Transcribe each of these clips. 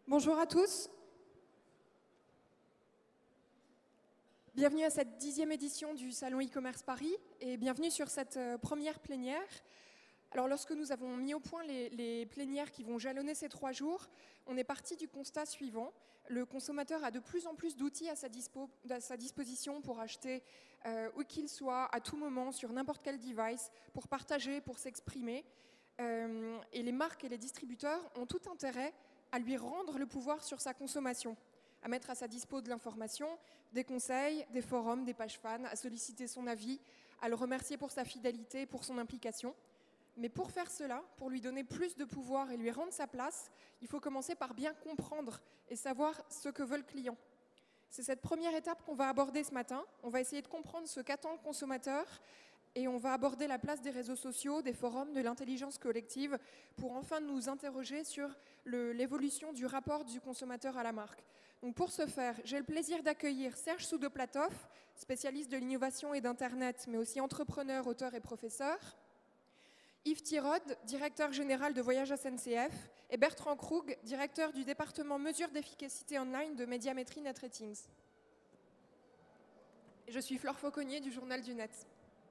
Bonjour à tous. Bienvenue à cette 10e édition du Salon e-commerce Paris et bienvenue sur cette première plénière. Alors lorsque nous avons mis au point les plénières qui vont jalonner ces 3 jours, on est parti du constat suivant. Le consommateur a de plus en plus d'outils à sa disposition pour acheter où qu'il soit, à tout moment, sur n'importe quel device, pour partager, pour s'exprimer. Et les marques et les distributeurs ont tout intérêt à lui rendre le pouvoir sur sa consommation, à mettre à sa dispo de l'information, des conseils, des forums, des pages fans, à solliciter son avis, à le remercier pour sa fidélité, pour son implication. Mais pour faire cela, pour lui donner plus de pouvoir et lui rendre sa place, il faut commencer par bien comprendre et savoir ce que veut le client. C'est cette première étape qu'on va aborder ce matin. On va essayer de comprendre ce qu'attend le consommateur et on va aborder la place des réseaux sociaux, des forums, de l'intelligence collective pour enfin nous interroger sur l'évolution du rapport du consommateur à la marque. Donc pour ce faire, j'ai le plaisir d'accueillir Serge Soudoplatov, spécialiste de l'innovation et d'Internet, mais aussi entrepreneur, auteur et professeur. Yves Tirod, directeur général de Voyage SNCF, et Bertrand Krug, directeur du département mesures d'efficacité online de Médiamétrie Net Ratings. Et je suis Flore Fauconnier du Journal du Net.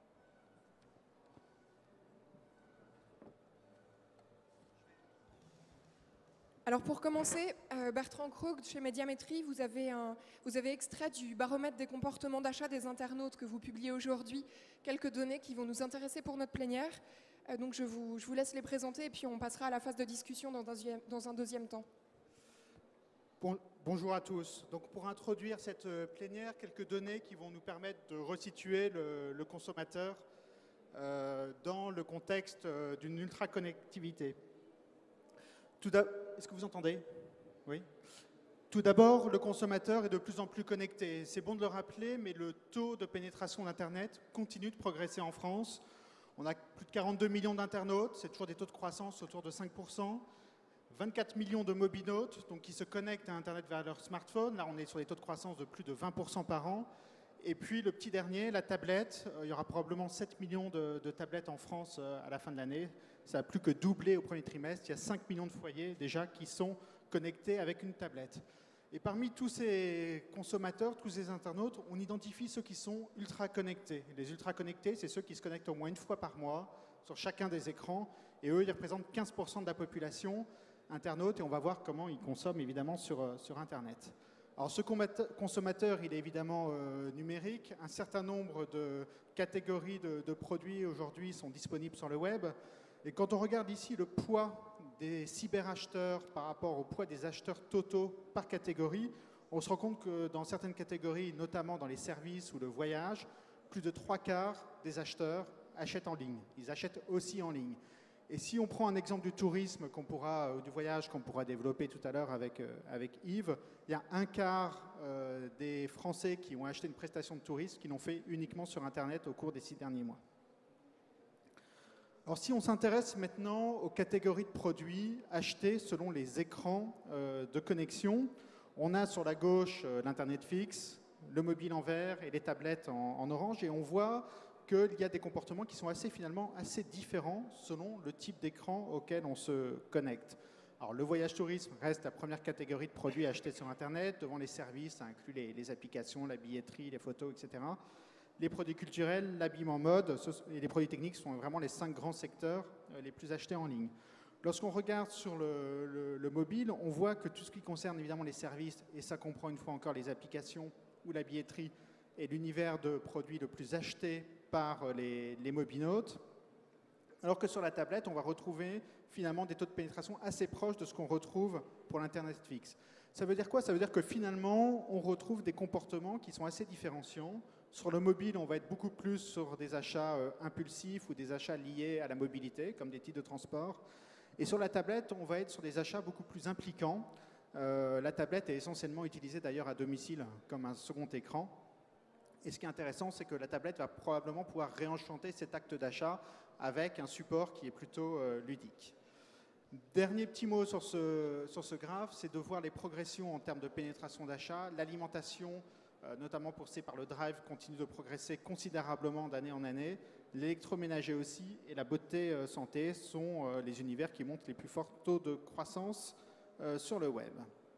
Alors pour commencer, Bertrand Krug, chez Médiamétrie, vous avez extrait du baromètre des comportements d'achat des internautes que vous publiez aujourd'hui quelques données qui vont nous intéresser pour notre plénière. Donc je vous laisse les présenter et puis on passera à la phase de discussion dans un deuxième temps. Bonjour à tous. Donc pour introduire cette plénière, quelques données qui vont nous permettre de resituer le consommateur dans le contexte d'une ultra-connectivité. Est-ce que vous entendez? Oui. Tout d'abord, le consommateur est de plus en plus connecté. C'est bon de le rappeler, mais le taux de pénétration d'Internet continue de progresser en France. On a plus de 42 millions d'internautes, c'est toujours des taux de croissance autour de 5%. 24 millions de mobinautes, donc qui se connectent à Internet via leur smartphone. Là, on est sur des taux de croissance de plus de 20% par an. Et puis, le petit dernier, la tablette. Il y aura probablement 7 millions de tablettes en France à la fin de l'année. Ça a plus que doublé au premier trimestre. Il y a 5 millions de foyers déjà qui sont connectés avec une tablette. Et parmi tous ces consommateurs, tous ces internautes, on identifie ceux qui sont ultra connectés. Les ultra connectés, c'est ceux qui se connectent au moins une fois par mois sur chacun des écrans. Et eux, ils représentent 15% de la population internaute. Et on va voir comment ils consomment évidemment sur Internet. Alors ce consommateur, il est évidemment numérique. Un certain nombre de catégories de produits aujourd'hui sont disponibles sur le web. Et quand on regarde ici le poids des cyberacheteurs par rapport au poids des acheteurs totaux par catégorie, on se rend compte que dans certaines catégories, notamment dans les services ou le voyage, plus de 3/4 des acheteurs achètent en ligne. Ils achètent aussi en ligne. Et si on prend un exemple du tourisme ou du voyage qu'on pourra développer tout à l'heure avec Yves, il y a 1/4 des Français qui ont acheté une prestation de tourisme qui l'ont fait uniquement sur Internet au cours des 6 derniers mois. Alors si on s'intéresse maintenant aux catégories de produits achetés selon les écrans de connexion, on a sur la gauche l'Internet fixe, le mobile en vert et les tablettes en orange, et on voit qu'il y a des comportements qui sont finalement assez différents selon le type d'écran auquel on se connecte. Alors le voyage tourisme reste la première catégorie de produits achetés sur Internet. Devant les services, ça inclut les applications, la billetterie, les photos, etc. Les produits culturels, l'habillement mode et les produits techniques sont vraiment les 5 grands secteurs les plus achetés en ligne. Lorsqu'on regarde sur le mobile, on voit que tout ce qui concerne évidemment les services, et ça comprend une fois encore les applications ou la billetterie, est l'univers de produits le plus acheté par les mobinautes. Alors que sur la tablette, on va retrouver finalement des taux de pénétration assez proches de ce qu'on retrouve pour l'Internet fixe. Ça veut dire quoi? Ça veut dire que finalement, on retrouve des comportements qui sont assez différenciants. Sur le mobile, on va être beaucoup plus sur des achats impulsifs ou des achats liés à la mobilité, comme des titres de transport. Et sur la tablette, on va être sur des achats beaucoup plus impliquants. La tablette est essentiellement utilisée d'ailleurs à domicile comme un second écran. Et ce qui est intéressant, c'est que la tablette va probablement pouvoir réenchanter cet acte d'achat avec un support qui est plutôt ludique. Dernier petit mot sur ce graphe, c'est de voir les progressions en termes de pénétration d'achat. L'alimentation, notamment poussée par le drive, continue de progresser considérablement d'année en année. L'électroménager aussi et la beauté santé sont les univers qui montrent les plus forts taux de croissance sur le web.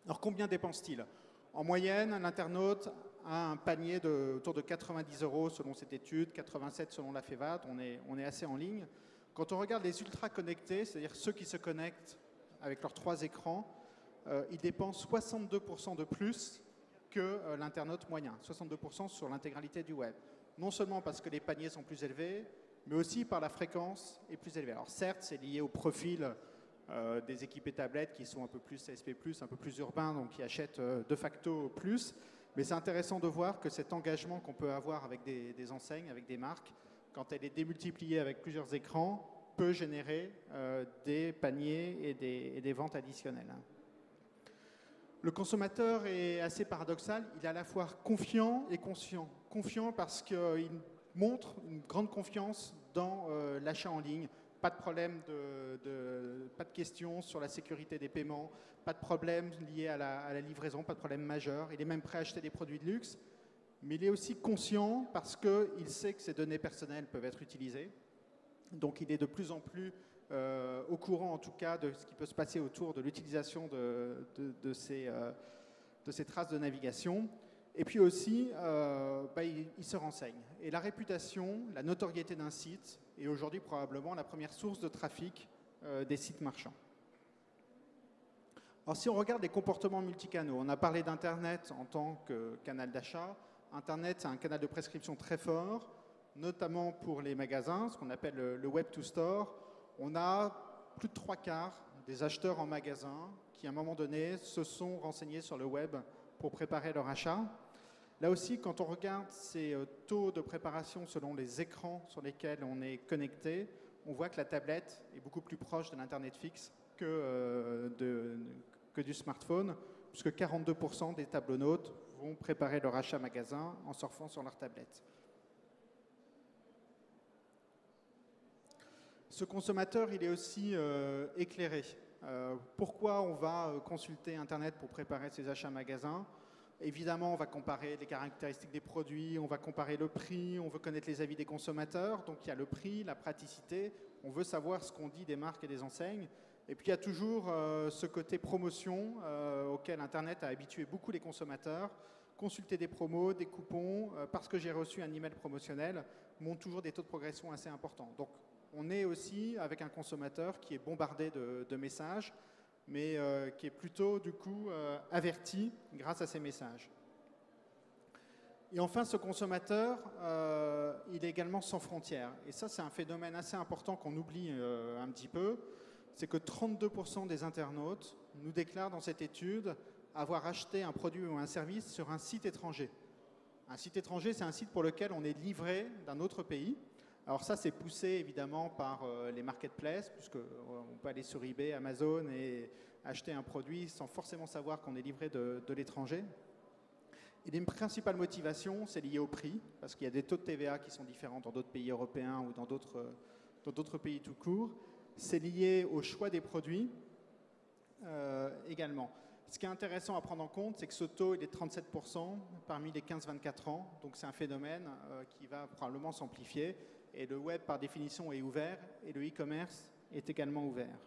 Alors combien dépense-t-il? En moyenne, l'internaute a un panier autour de 90 € selon cette étude, 87 selon la FEVAD, on est assez en ligne. Quand on regarde les ultra connectés, c'est-à-dire ceux qui se connectent avec leurs 3 écrans, ils dépensent 62% de plus que l'internaute moyen, 62% sur l'intégralité du web. Non seulement parce que les paniers sont plus élevés, mais aussi par la fréquence est plus élevée. Alors certes, c'est lié au profil des équipés tablettes qui sont un peu plus CSP+, un peu plus urbains, donc qui achètent de facto plus. Mais c'est intéressant de voir que cet engagement qu'on peut avoir avec des enseignes, avec des marques, quand elle est démultipliée avec plusieurs écrans, peut générer des paniers et des ventes additionnelles. Le consommateur est assez paradoxal, il est à la fois confiant et conscient. Confiant parce qu'il montre une grande confiance dans l'achat en ligne. Pas de problème, pas de questions sur la sécurité des paiements, pas de problème lié à la livraison, pas de problème majeur. Il est même prêt à acheter des produits de luxe, mais il est aussi conscient parce qu'il sait que ses données personnelles peuvent être utilisées. Donc il est de plus en plus au courant, en tout cas, de ce qui peut se passer autour de l'utilisation de ces traces de navigation. Et puis aussi, il se renseigne. Et la réputation, la notoriété d'un site est aujourd'hui probablement la première source de trafic des sites marchands. Alors si on regarde les comportements multicanaux, on a parlé d'Internet en tant que canal d'achat. Internet, c'est un canal de prescription très fort, notamment pour les magasins, ce qu'on appelle le Web to Store. On a plus de 3/4 des acheteurs en magasin qui, à un moment donné, se sont renseignés sur le web pour préparer leur achat. Là aussi, quand on regarde ces taux de préparation selon les écrans sur lesquels on est connecté, on voit que la tablette est beaucoup plus proche de l'Internet fixe que du smartphone, puisque 42% des tablenautes vont préparer leur achat magasin en surfant sur leur tablette. Ce consommateur, il est aussi éclairé. Pourquoi on va consulter Internet pour préparer ses achats magasins? Évidemment, on va comparer les caractéristiques des produits, on va comparer le prix, on veut connaître les avis des consommateurs. Donc il y a le prix, la praticité, on veut savoir ce qu'on dit des marques et des enseignes. Et puis il y a toujours ce côté promotion auquel Internet a habitué beaucoup les consommateurs. Consulter des promos, des coupons, parce que j'ai reçu un email promotionnel, montre toujours des taux de progression assez importants. Donc on est aussi avec un consommateur qui est bombardé de messages, mais qui est plutôt du coup averti grâce à ces messages. Et enfin, ce consommateur, il est également sans frontières. Et ça, c'est un phénomène assez important qu'on oublie un petit peu. C'est que 32% des internautes nous déclarent dans cette étude avoir acheté un produit ou un service sur un site étranger. Un site étranger, c'est un site pour lequel on est livré d'un autre pays. Alors ça, c'est poussé évidemment par les marketplaces, puisqu'on peut aller sur eBay, Amazon et acheter un produit sans forcément savoir qu'on est livré de l'étranger. Et les principales motivations, c'est lié au prix, parce qu'il y a des taux de TVA qui sont différents dans d'autres pays européens ou dans d'autres pays tout court. C'est lié au choix des produits également. Ce qui est intéressant à prendre en compte, c'est que ce taux il est de 37% parmi les 15-24 ans. Donc c'est un phénomène qui va probablement s'amplifier. Et le web, par définition, est ouvert et le e-commerce est également ouvert.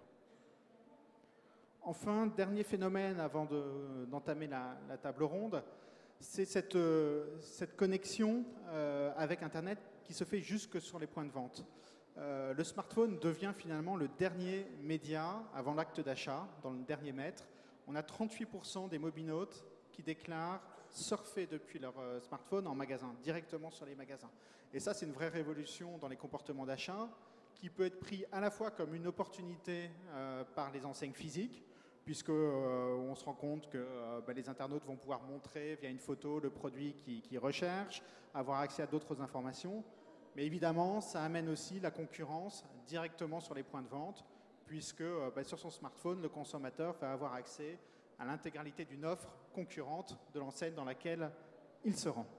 Enfin, dernier phénomène avant d'entamer la table ronde, c'est cette connexion avec Internet qui se fait jusque sur les points de vente. Le smartphone devient finalement le dernier média avant l'acte d'achat, dans le dernier mètre. On a 38% des mobinautes qui déclarent surfer depuis leur smartphone en magasin, directement sur les magasins. Et ça, c'est une vraie révolution dans les comportements d'achat qui peut être pris à la fois comme une opportunité par les enseignes physiques, puisqu'on se rend compte que les internautes vont pouvoir montrer via une photo le produit qu'ils recherchent, avoir accès à d'autres informations. Mais évidemment, ça amène aussi la concurrence directement sur les points de vente, puisque sur son smartphone, le consommateur va avoir accès à l'intégralité d'une offre concurrente de l'enseigne dans laquelle il se rend.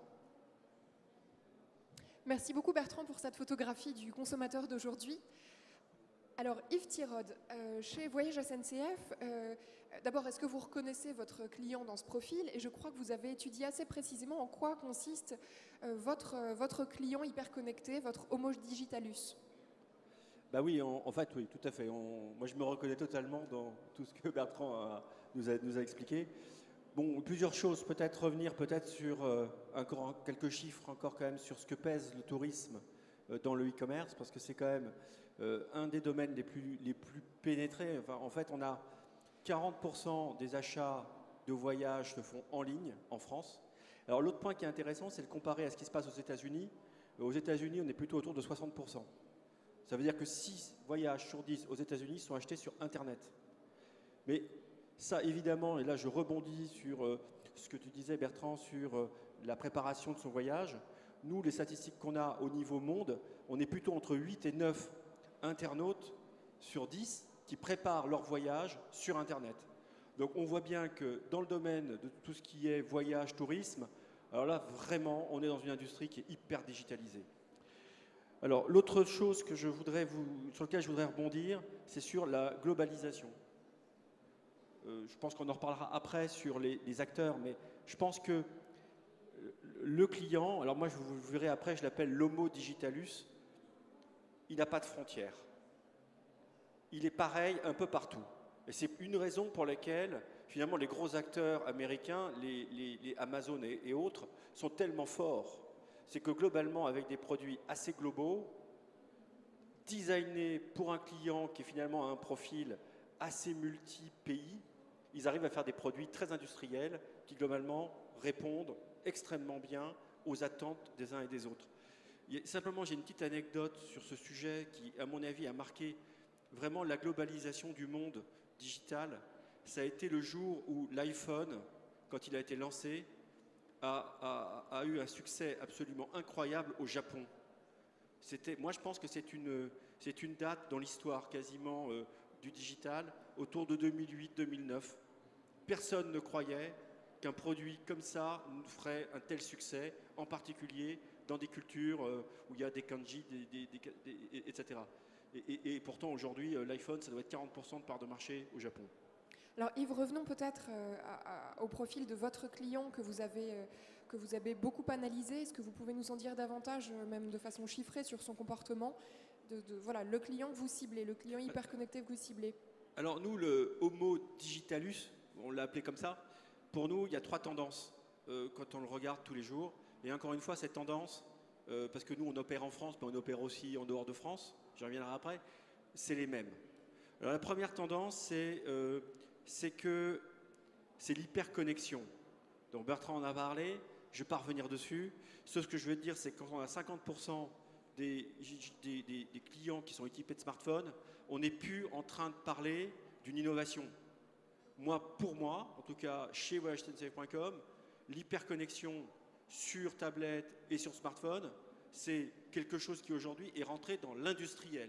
Merci beaucoup Bertrand pour cette photographie du consommateur d'aujourd'hui. Alors Yves Thirod, chez Voyage SNCF, d'abord est-ce que vous reconnaissez votre client dans ce profil? Et je crois que vous avez étudié assez précisément en quoi consiste votre client hyper connecté, votre Homo Digitalus. Bah oui, en fait, oui, tout à fait. Moi, je me reconnais totalement dans tout ce que Bertrand nous a expliqué. Bon, plusieurs choses, peut-être revenir peut-être sur encore quelques chiffres encore quand même sur ce que pèse le tourisme dans le e-commerce, parce que c'est quand même un des domaines les plus pénétrés. Enfin, en fait, on a 40% des achats de voyages se font en ligne en France. Alors l'autre point qui est intéressant, c'est de comparer à ce qui se passe aux États-Unis. Aux États-Unis, on est plutôt autour de 60%. Ça veut dire que 6 voyages sur 10 aux États-Unis sont achetés sur Internet. Mais ça, évidemment, et là je rebondis sur ce que tu disais, Bertrand, sur la préparation de son voyage. Nous, les statistiques qu'on a au niveau monde, on est plutôt entre 8 et 9 internautes sur 10 qui préparent leur voyage sur Internet. Donc on voit bien que dans le domaine de tout ce qui est voyage, tourisme, alors là, vraiment, on est dans une industrie qui est hyper digitalisée. Alors, l'autre chose que sur laquelle je voudrais rebondir, c'est sur la globalisation. Je pense qu'on en reparlera après sur les acteurs, mais je pense que le client, alors moi, vous verrez après, je l'appelle l'homo digitalus, il n'a pas de frontières. Il est pareil un peu partout. Et c'est une raison pour laquelle, finalement, les gros acteurs américains, les Amazon et autres, sont tellement forts. C'est que globalement, avec des produits assez globaux, designés pour un client qui finalement a un profil assez multi-pays, ils arrivent à faire des produits très industriels qui globalement répondent extrêmement bien aux attentes des uns et des autres. Simplement, j'ai une petite anecdote sur ce sujet qui, à mon avis, a marqué vraiment la globalisation du monde digital. Ça a été le jour où l'iPhone, quand il a été lancé, a eu un succès absolument incroyable au Japon. Moi, je pense que c'est une date dans l'histoire quasiment du digital, autour de 2008-2009. Personne ne croyait qu'un produit comme ça ferait un tel succès, en particulier dans des cultures où il y a des kanji, etc. Et pourtant, aujourd'hui, l'iPhone, ça doit être 40% de part de marché au Japon. Alors Yves, revenons peut-être au profil de votre client que vous avez beaucoup analysé. Est-ce que vous pouvez nous en dire davantage, même de façon chiffrée, sur son comportement voilà, le client que vous ciblez, le client hyper connecté que vous ciblez? Alors nous, le Homo digitalus, on l'a appelé comme ça, pour nous, il y a 3 tendances quand on le regarde tous les jours. Et encore une fois, cette tendance, parce que nous, on opère en France, mais on opère aussi en dehors de France, j'y reviendrai après, c'est les mêmes. Alors la première tendance, c'est que c'est l'hyperconnexion. Donc Bertrand en a parlé, je ne vais pas revenir dessus. Ce que je veux te dire, c'est que quand on a 50% des clients qui sont équipés de smartphones, on n'est plus en train de parler d'une innovation. Pour moi, en tout cas chez voyagetnsafe.com, l'hyperconnexion sur tablette et sur smartphone, c'est quelque chose qui aujourd'hui est rentré dans l'industriel.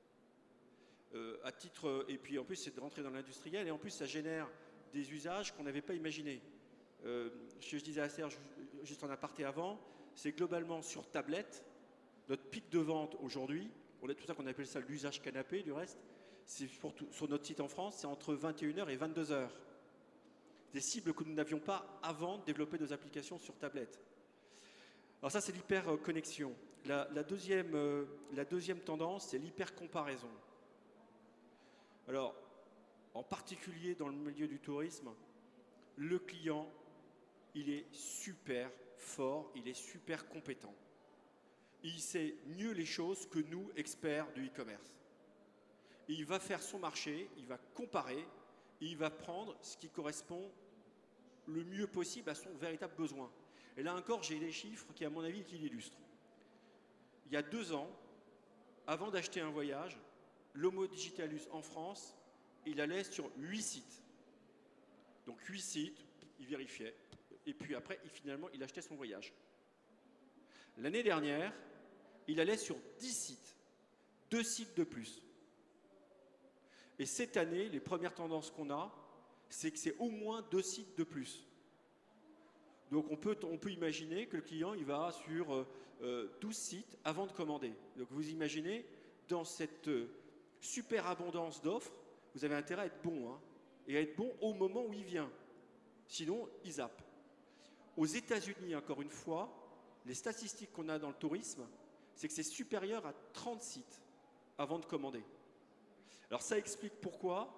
Et puis en plus c'est de rentrer dans l'industriel et en plus ça génère des usages qu'on n'avait pas imaginés. Ce que je disais à Serge juste en aparté avant, c'est globalement sur tablette, notre pic de vente aujourd'hui, c'est pour ça qu'on appelle ça l'usage canapé du reste, c'est sur notre site en France, c'est entre 21h et 22h. Des cibles que nous n'avions pas avant de développer nos applications sur tablette. Alors ça c'est l'hyperconnexion. La deuxième tendance, c'est l'hypercomparaison. Alors, en particulier dans le milieu du tourisme, le client, il est super fort, il est super compétent. Il sait mieux les choses que nous, experts du e-commerce. Il va faire son marché, il va comparer, et il va prendre ce qui correspond le mieux possible à son véritable besoin. Et là encore, j'ai des chiffres qui, à mon avis, qui l'illustrent. Il y a 2 ans, avant d'acheter un voyage, l'Homo digitalus en France, il allait sur 8 sites. Donc 8 sites, il vérifiait. Et puis après, finalement, il achetait son voyage. L'année dernière, il allait sur 10 sites. 2 sites de plus. Et cette année, les premières tendances qu'on a, c'est que c'est au moins 2 sites de plus. Donc on peut imaginer que le client il va sur 12 sites avant de commander. Donc vous imaginez, dans cette super abondance d'offres, vous avez intérêt à être bon, hein, et à être bon au moment où il vient. Sinon, il zappe. Aux États-Unis, encore une fois, les statistiques qu'on a dans le tourisme, c'est que c'est supérieur à 30 sites. avant de commander. Alors ça explique pourquoi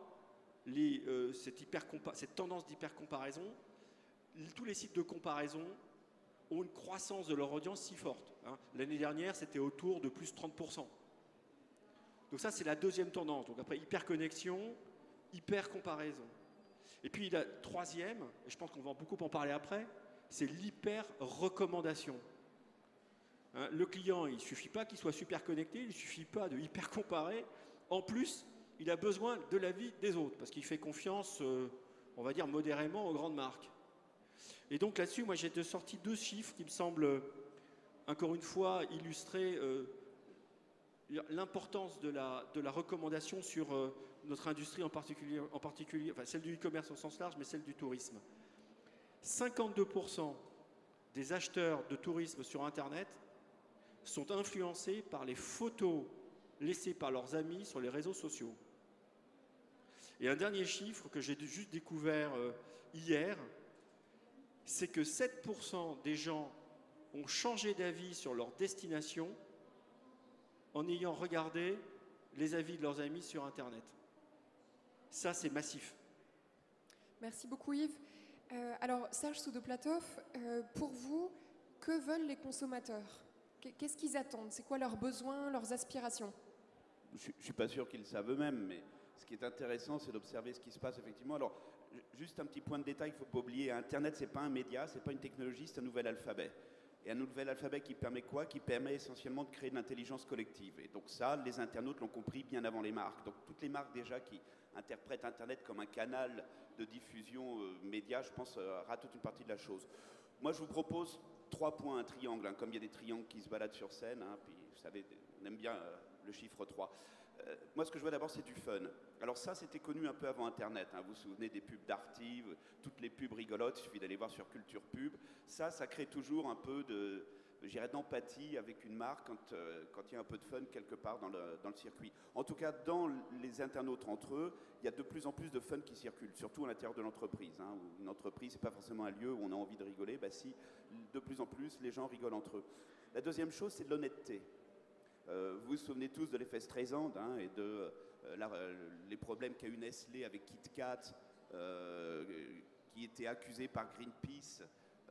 cette tendance d'hyper-comparaison, tous les sites de comparaison ont une croissance de leur audience si forte. L'année dernière, c'était autour de plus 30%. Donc ça, c'est la deuxième tendance. Donc après, hyper-connexion, hyper-comparaison. Et puis la troisième, et je pense qu'on va beaucoup en parler après, c'est l'hyper-recommandation. Le client, il ne suffit pas qu'il soit super connecté, il ne suffit pas de hyper-comparer. En plus, il a besoin de l'avis des autres, parce qu'il fait confiance, on va dire, modérément aux grandes marques. Et donc là-dessus, moi j'ai sorti 2 chiffres qui me semblent, encore une fois, illustrer l'importance de la recommandation sur notre industrie en particulier, enfin celle du e-commerce au sens large, mais celle du tourisme. 52% des acheteurs de tourisme sur Internet sont influencés par les photos laissées par leurs amis sur les réseaux sociaux. Et un dernier chiffre que j'ai juste découvert hier, c'est que 7% des gens ont changé d'avis sur leur destination en ayant regardé les avis de leurs amis sur Internet. Ça, c'est massif. Merci beaucoup Yves. Alors Serge Soudoplatov, pour vous, que veulent les consommateurs? Qu'est-ce qu'ils attendent? C'est quoi leurs besoins, leurs aspirations? Je ne suis pas sûr qu'ils le savent eux-mêmes, mais ce qui est intéressant, c'est d'observer ce qui se passe effectivement. Alors, juste un petit point de détail, il ne faut pas oublier, Internet, ce n'est pas un média, ce n'est pas une technologie, c'est un nouvel alphabet. Et un nouvel alphabet qui permet quoi? Qui permet essentiellement de créer de l'intelligence collective. Et donc ça, les internautes l'ont compris bien avant les marques. Donc toutes les marques déjà qui interprètent Internet comme un canal de diffusion média, je pense, ratent toute une partie de la chose. Moi, je vous propose 3 points, un triangle, comme il y a des triangles qui se baladent sur scène, puis vous savez, on aime bien le chiffre 3. Moi, ce que je vois d'abord, c'est du fun. Alors ça, c'était connu un peu avant Internet. Vous vous souvenez des pubs d'Arty, toutes les pubs rigolotes, il suffit d'aller voir sur Culture Pub. Ça crée toujours un peu d'empathie avec une marque quand il y a un peu de fun quelque part dans le circuit. En tout cas, dans les internautes entre eux, il y a de plus en plus de fun qui circule, surtout à l'intérieur de l'entreprise. Où une entreprise, c'est pas forcément un lieu où on a envie de rigoler. Si, de plus en plus, les gens rigolent entre eux. La deuxième chose, c'est de l'honnêteté. Vous vous souvenez tous de l'effet Streisand et les problèmes qu'a eu Nestlé avec KitKat, qui était accusé par Greenpeace.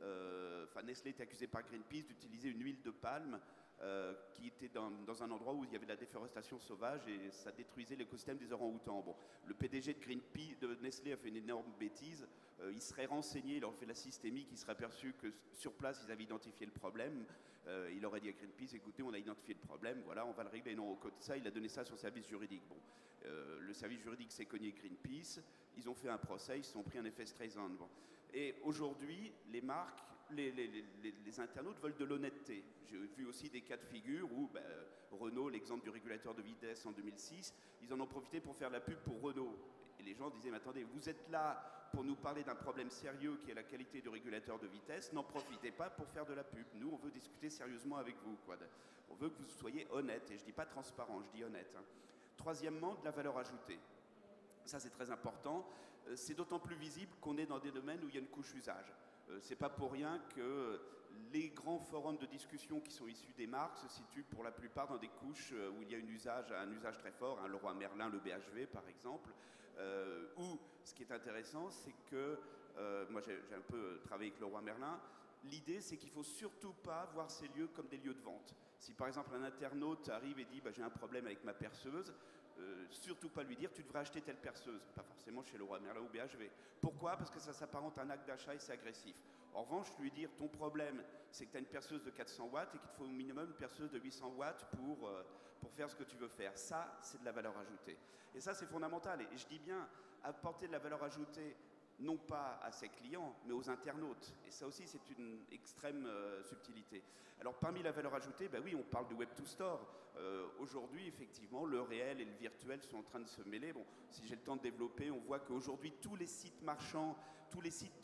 Nestlé était accusé par Greenpeace d'utiliser une huile de palme qui était dans un endroit où il y avait de la déforestation sauvage et ça détruisait l'écosystème des orang-outans. Bon, le PDG de Greenpeace, de Nestlé a fait une énorme bêtise. Il serait renseigné, il aurait fait la systémique, il serait aperçu que sur place, ils avaient identifié le problème. Il aurait dit à Greenpeace, écoutez, on a identifié le problème, voilà, on va le régler. Non, au côté de ça, il a donné ça à son service juridique. Bon, le service juridique s'est cogné Greenpeace, ils ont fait un procès, ils se sont pris un effet Streisand. Bon. Et aujourd'hui, les marques, les internautes veulent de l'honnêteté. J'ai vu aussi des cas de figure où Renault, l'exemple du régulateur de vitesse en 2006, ils en ont profité pour faire la pub pour Renault. Et les gens disaient, mais attendez, vous êtes là pour nous parler d'un problème sérieux qui est la qualité du régulateur de vitesse, n'en profitez pas pour faire de la pub. Nous, on veut discuter sérieusement avec vous. On veut que vous soyez honnête, et je ne dis pas transparent, je dis honnête. Troisièmement, de la valeur ajoutée. Ça, c'est très important. C'est d'autant plus visible qu'on est dans des domaines où il y a une couche usage. C'est pas pour rien que les grands forums de discussion qui sont issus des marques se situent pour la plupart dans des couches où il y a un usage très fort, Leroy Merlin, le BHV par exemple, où ce qui est intéressant, c'est que, moi j'ai un peu travaillé avec Leroy Merlin, l'idée c'est qu'il ne faut surtout pas voir ces lieux comme des lieux de vente. Si par exemple un internaute arrive et dit j'ai un problème avec ma perceuse, surtout pas lui dire tu devrais acheter telle perceuse, pas forcément chez Leroy Merlin ou BHV. Pourquoi? Parce que ça s'apparente à un acte d'achat et c'est agressif. En revanche, lui dire ton problème c'est que tu as une perceuse de 400 watts et qu'il te faut au minimum une perceuse de 800 watts pour faire ce que tu veux faire. Ça, c'est de la valeur ajoutée. Et ça, c'est fondamental. Et je dis bien apporter de la valeur ajoutée non pas à ses clients, mais aux internautes. Et ça aussi, c'est une extrême subtilité. Alors, parmi la valeur ajoutée, oui, on parle de Web to Store. Aujourd'hui, effectivement, le réel et le virtuel sont en train de se mêler. Bon, si j'ai le temps de développer, on voit qu'aujourd'hui, tous les sites marchands, tous les sites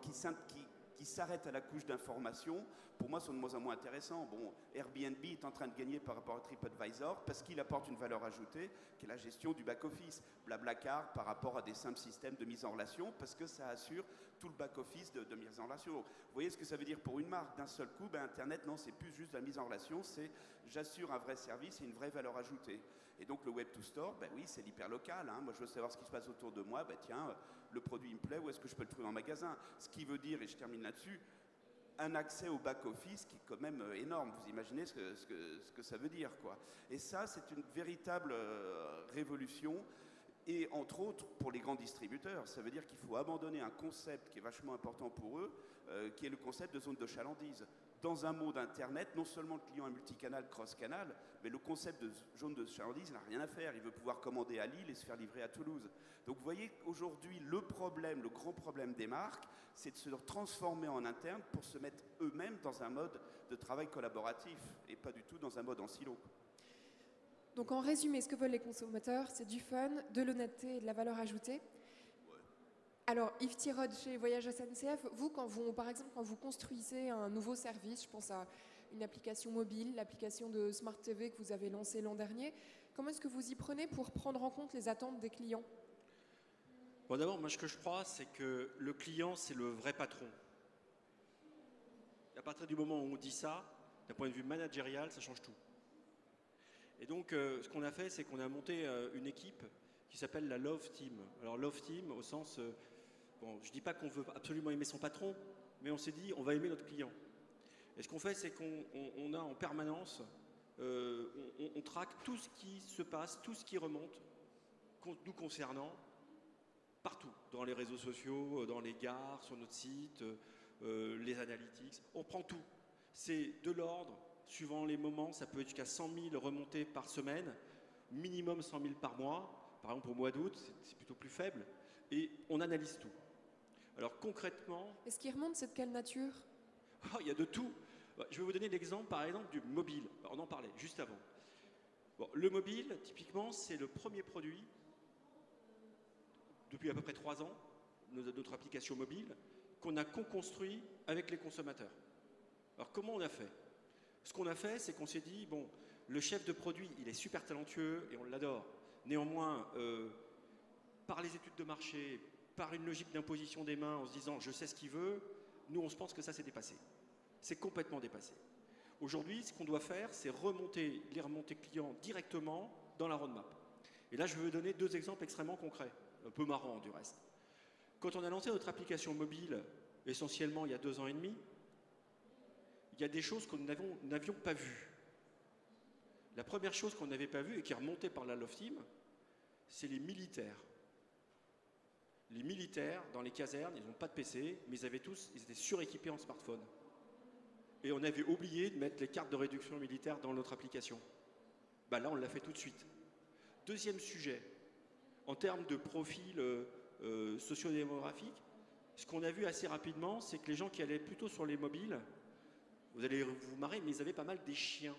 qui s'arrêtent à la couche d'information, pour moi, sont de moins en moins intéressants. Bon, Airbnb est en train de gagner par rapport à TripAdvisor parce qu'il apporte une valeur ajoutée qui est la gestion du back-office. Blablacar par rapport à des simples systèmes de mise en relation parce que ça assure tout le back-office de mise en relation. Vous voyez ce que ça veut dire pour une marque? D'un seul coup, Internet, non, c'est plus juste la mise en relation, c'est j'assure un vrai service et une vraie valeur ajoutée. Et donc le Web to Store, ben oui, c'est l'hyperlocal. Hein. Moi, je veux savoir ce qui se passe autour de moi. Ben tiens, le produit il me plaît, où est-ce que je peux le trouver en magasin? Ce qui veut dire, et je termine là-dessus, un accès au back-office qui est quand même énorme. Vous imaginez ce que ça veut dire, quoi. Et ça, c'est une véritable révolution. Et entre autres, pour les grands distributeurs, ça veut dire qu'il faut abandonner un concept qui est vachement important pour eux, qui est le concept de zone de chalandise. Dans un monde Internet, non seulement le client est multicanal, cross-canal, mais le concept de zone de chalandise n'a rien à faire. Il veut pouvoir commander à Lille et se faire livrer à Toulouse. Donc vous voyez, aujourd'hui, le grand problème des marques, c'est de se transformer en interne pour se mettre eux-mêmes dans un mode de travail collaboratif et pas du tout dans un mode en silo. Donc en résumé, ce que veulent les consommateurs, c'est du fun, de l'honnêteté et de la valeur ajoutée. Ouais. Alors Yves Tirode chez Voyage SNCF, vous, par exemple, quand vous construisez un nouveau service, je pense à une application mobile, l'application de Smart TV que vous avez lancée l'an dernier, comment est-ce que vous y prenez pour prendre en compte les attentes des clients? Bon, d'abord, moi, ce que je crois, c'est que le client, c'est le vrai patron. Et à partir du moment où on dit ça, d'un point de vue managérial, ça change tout. Et donc, ce qu'on a fait, c'est qu'on a monté une équipe qui s'appelle la Love Team. Alors, Love Team, au sens... bon, je ne dis pas qu'on veut absolument aimer son patron, mais on s'est dit, on va aimer notre client. Et ce qu'on fait, c'est qu'on a en permanence... on traque tout ce qui se passe, tout ce qui remonte, nous concernant, partout, dans les réseaux sociaux, dans les gares, sur notre site, les analytics, on prend tout. C'est de l'ordre, suivant les moments, ça peut être jusqu'à 100 000 remontées par semaine, minimum 100 000 par mois. Par exemple, au mois d'août, c'est plutôt plus faible. Et on analyse tout. Alors concrètement... Et ce qui remonte, c'est de quelle nature? Oh, il y a de tout. Je vais vous donner l'exemple, par exemple, du mobile. On en parlait juste avant. Bon, le mobile, typiquement, c'est le premier produit depuis à peu près 3 ans, notre application mobile, qu'on a co-construit avec les consommateurs. Alors comment on a fait? Ce qu'on a fait, c'est qu'on s'est dit, bon, le chef de produit, il est super talentueux et on l'adore. Néanmoins, par les études de marché, par une logique d'imposition des mains, en se disant, je sais ce qu'il veut, nous, on se pense que ça, c'est dépassé. C'est complètement dépassé. Aujourd'hui, ce qu'on doit faire, c'est remonter les remontées clients directement dans la roadmap. Et là, je vais vous donner 2 exemples extrêmement concrets. Un peu marrant du reste. Quand on a lancé notre application mobile, essentiellement il y a 2 ans et demi, il y a des choses que nous n'avions pas vues. La première chose qu'on n'avait pas vue et qui est remontée par la Love Team, c'est les militaires. Les militaires, dans les casernes, ils n'ont pas de PC, mais ils étaient suréquipés en smartphone. Et on avait oublié de mettre les cartes de réduction militaire dans notre application. Bah là, on l'a fait tout de suite. Deuxième sujet. En termes de profil sociodémographique, ce qu'on a vu assez rapidement, c'est que les gens qui allaient plutôt sur les mobiles, vous allez vous marrer, mais ils avaient pas mal des chiens.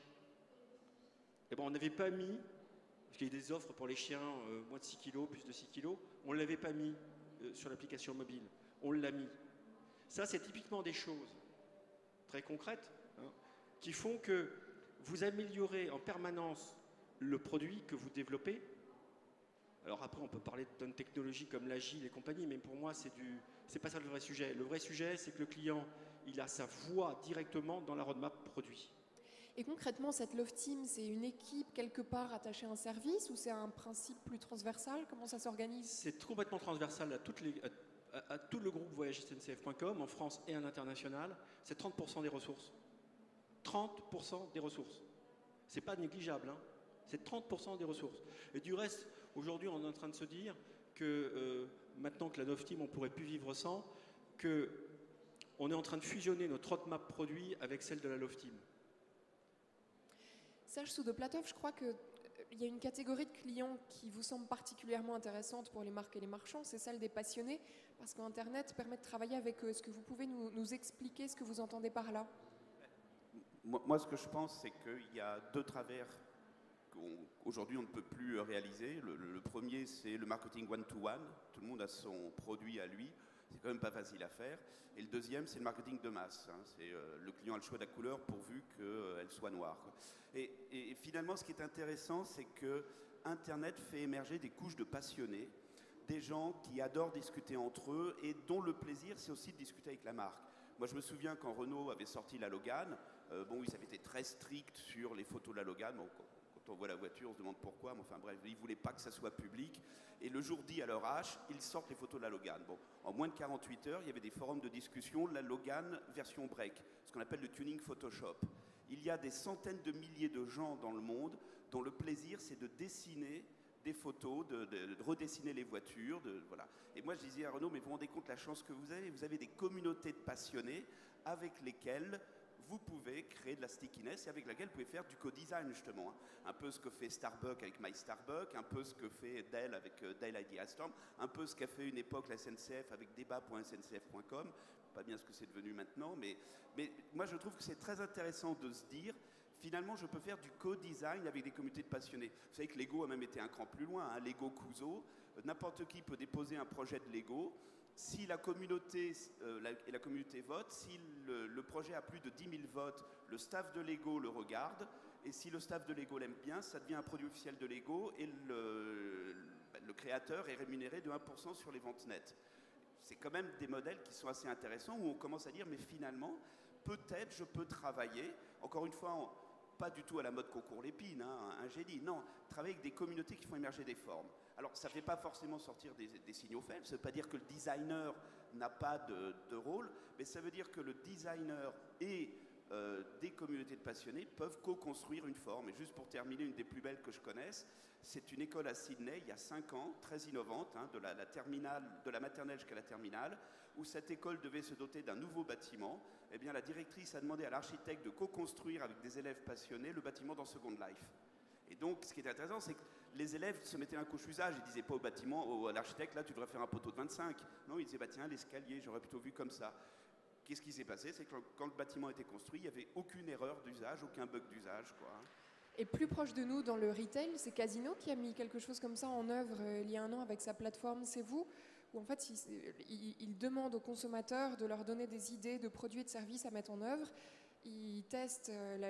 Et bon, on n'avait pas mis, parce qu'il y a des offres pour les chiens, moins de 6 kg, plus de 6 kg, on ne l'avait pas mis sur l'application mobile. On l'a mis. Ça, c'est typiquement des choses très concrètes, hein, qui font que vous améliorez en permanence le produit que vous développez. Alors après, on peut parler de technologies comme l'agile et compagnie, mais pour moi, c'est pas ça le vrai sujet. Le vrai sujet, c'est que le client, il a sa voix directement dans la roadmap produit. Et concrètement, cette Love Team, c'est une équipe quelque part attachée à un service ou c'est un principe plus transversal? Comment ça s'organise? C'est complètement transversal à tout le groupe voyagesncf.com, en France et à l'international. C'est 30% des ressources. 30% des ressources. C'est pas négligeable, hein. C'est 30% des ressources. Et du reste, aujourd'hui, on est en train de se dire que maintenant que la Love Team, on ne pourrait plus vivre sans, qu'on est en train de fusionner notre roadmap produit avec celle de la Love Team. Serge Soudoplatov, je crois qu'il y a une catégorie de clients qui vous semble particulièrement intéressante pour les marques et les marchands, c'est celle des passionnés, parce qu'Internet permet de travailler avec eux. Est-ce que vous pouvez nous expliquer ce que vous entendez par là? Moi, ce que je pense, c'est qu'il y a 2 travers qu'aujourd'hui on ne peut plus réaliser. Le premier, c'est le marketing one-to-one. Tout le monde a son produit à lui. C'est quand même pas facile à faire. Et le deuxième, c'est le marketing de masse. Hein. C'est le client a le choix de la couleur pourvu qu'elle soit noire, quoi. Et finalement, ce qui est intéressant, c'est que Internet fait émerger des couches de passionnés, des gens qui adorent discuter entre eux et dont le plaisir, c'est aussi de discuter avec la marque. Moi, je me souviens quand Renault avait sorti la Logan, bon, ils avaient été très stricts sur les photos de la Logan. Bon, quand quand on voit la voiture, on se demande pourquoi, mais enfin bref, ils ne voulaient pas que ça soit public. Et le jour dit, à leur H, ils sortent les photos de la Logan. Bon, en moins de 48 heures, il y avait des forums de discussion, la Logan version break, ce qu'on appelle le tuning Photoshop. Il y a des centaines de milliers de gens dans le monde dont le plaisir, c'est de dessiner des photos, de redessiner les voitures. Voilà. Et moi, je disais à Renaud, mais vous vous rendez compte la chance que vous avez des communautés de passionnés avec lesquelles vous pouvez créer de la stickiness et avec laquelle vous pouvez faire du co-design, justement. Hein. Un peu ce que fait Starbucks avec My Starbucks, un peu ce que fait Dell avec Dell Idea Storm, un peu ce qu'a fait une époque la SNCF avec débat.sncf.com. Pas bien ce que c'est devenu maintenant, mais moi, je trouve que c'est très intéressant de se dire, finalement, je peux faire du co-design avec des communautés de passionnés. Vous savez que Lego a même été un cran plus loin, hein, Lego Kuzo. N'importe qui peut déposer un projet de Lego. Si la communauté, la communauté vote, si le projet a plus de 10 000 votes, le staff de Lego le regarde. Et si le staff de Lego l'aime bien, ça devient un produit officiel de Lego et le créateur est rémunéré de 1% sur les ventes nettes. C'est quand même des modèles qui sont assez intéressants où on commence à dire, mais finalement, peut-être je peux travailler, encore une fois, pas du tout à la mode concours l'épine, hein, un génie, non, travailler avec des communautés qui font émerger des formes. Alors, ça ne fait pas forcément sortir des signaux faibles, ça ne veut pas dire que le designer n'a pas de rôle, mais ça veut dire que le designer et des communautés de passionnés peuvent co-construire une forme. Et juste pour terminer, une des plus belles que je connaisse, c'est une école à Sydney, il y a 5 ans, très innovante, hein, de la maternelle jusqu'à la terminale, où cette école devait se doter d'un nouveau bâtiment. Eh bien, la directrice a demandé à l'architecte de co-construire avec des élèves passionnés le bâtiment dans Second Life. Et donc, ce qui est intéressant, c'est que les élèves se mettaient un couche-usage. Ils ne disaient pas au bâtiment, à l'architecte, là, tu devrais faire un poteau de 25. Non, ils disaient, bah, tiens, l'escalier, j'aurais plutôt vu comme ça. Qu'est-ce qui s'est passé? C'est que quand le bâtiment a été construit, il n'y avait aucune erreur d'usage, aucun bug d'usage, quoi. Et plus proche de nous dans le retail, c'est Casino qui a mis quelque chose comme ça en œuvre il y a 1 an avec sa plateforme C'est vous, où en fait il demande aux consommateurs de leur donner des idées de produits et de services à mettre en œuvre. Ils testent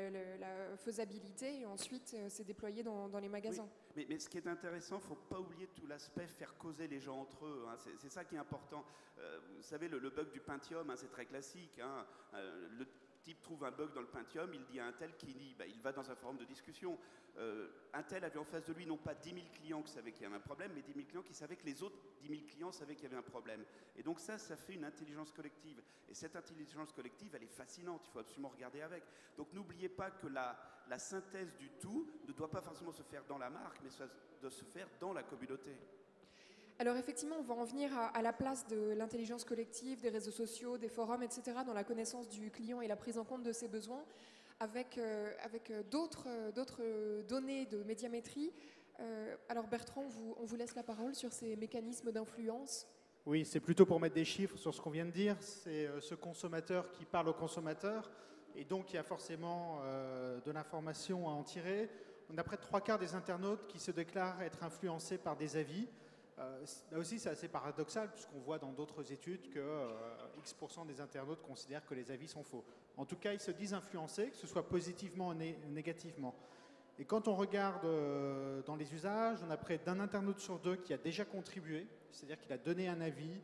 la faisabilité et ensuite c'est déployé dans les magasins. Oui, mais ce qui est intéressant, il ne faut pas oublier tout l'aspect faire causer les gens entre eux. Hein. C'est ça qui est important. Vous savez, le bug du Pentium, hein, c'est très classique. Hein. Le type trouve un bug dans le Pentium, il dit à un tel qui dit, bah, il va dans un forum de discussion. Un tel avait en face de lui non pas 10 000 clients qui savaient qu'il y avait un problème, mais 10 000 clients qui savaient que les autres 10 000 clients savaient qu'il y avait un problème. Et donc ça fait une intelligence collective. Et cette intelligence collective, elle est fascinante, il faut absolument regarder avec. Donc n'oubliez pas que la synthèse du tout ne doit pas forcément se faire dans la marque, mais ça doit se faire dans la communauté. Alors effectivement, on va en venir à la place de l'intelligence collective, des réseaux sociaux, des forums, etc., dans la connaissance du client et la prise en compte de ses besoins, avec d'autres données de médiamétrie. Alors Bertrand, on vous laisse la parole sur ces mécanismes d'influence. Oui, c'est plutôt pour mettre des chiffres sur ce qu'on vient de dire. C'est ce consommateur qui parle au consommateur, et donc il y a forcément de l'information à en tirer. On a près de 3/4 des internautes qui se déclarent être influencés par des avis. Là aussi, c'est assez paradoxal, puisqu'on voit dans d'autres études que X% des internautes considèrent que les avis sont faux. En tout cas, ils se disent influencés, que ce soit positivement ou négativement. Et quand on regarde dans les usages, on a près d'un internaute sur 2 qui a déjà contribué, c'est-à-dire qu'il a donné un avis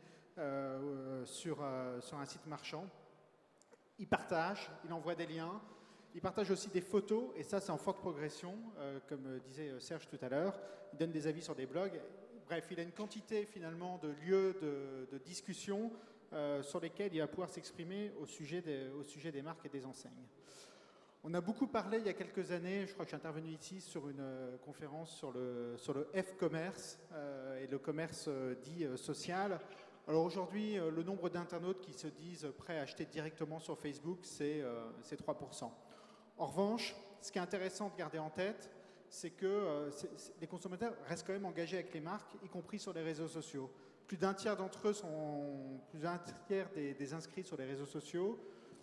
sur un site marchand. Il partage, il envoie des liens, il partage aussi des photos, et ça, c'est en forte progression, comme disait Serge tout à l'heure. Il donne des avis sur des blogs. Bref, il a une quantité finalement de lieux de discussion sur lesquels il va pouvoir s'exprimer au sujet des marques et des enseignes. On a beaucoup parlé il y a quelques années, je crois que je suis intervenu ici sur une conférence sur le F-commerce et le commerce dit social. Alors aujourd'hui, le nombre d'internautes qui se disent prêts à acheter directement sur Facebook, c'est 3%. En revanche, ce qui est intéressant de garder en tête, c'est que les consommateurs restent quand même engagés avec les marques, y compris sur les réseaux sociaux. Plus d'un tiers d'entre eux plus d'un tiers des inscrits sur les réseaux sociaux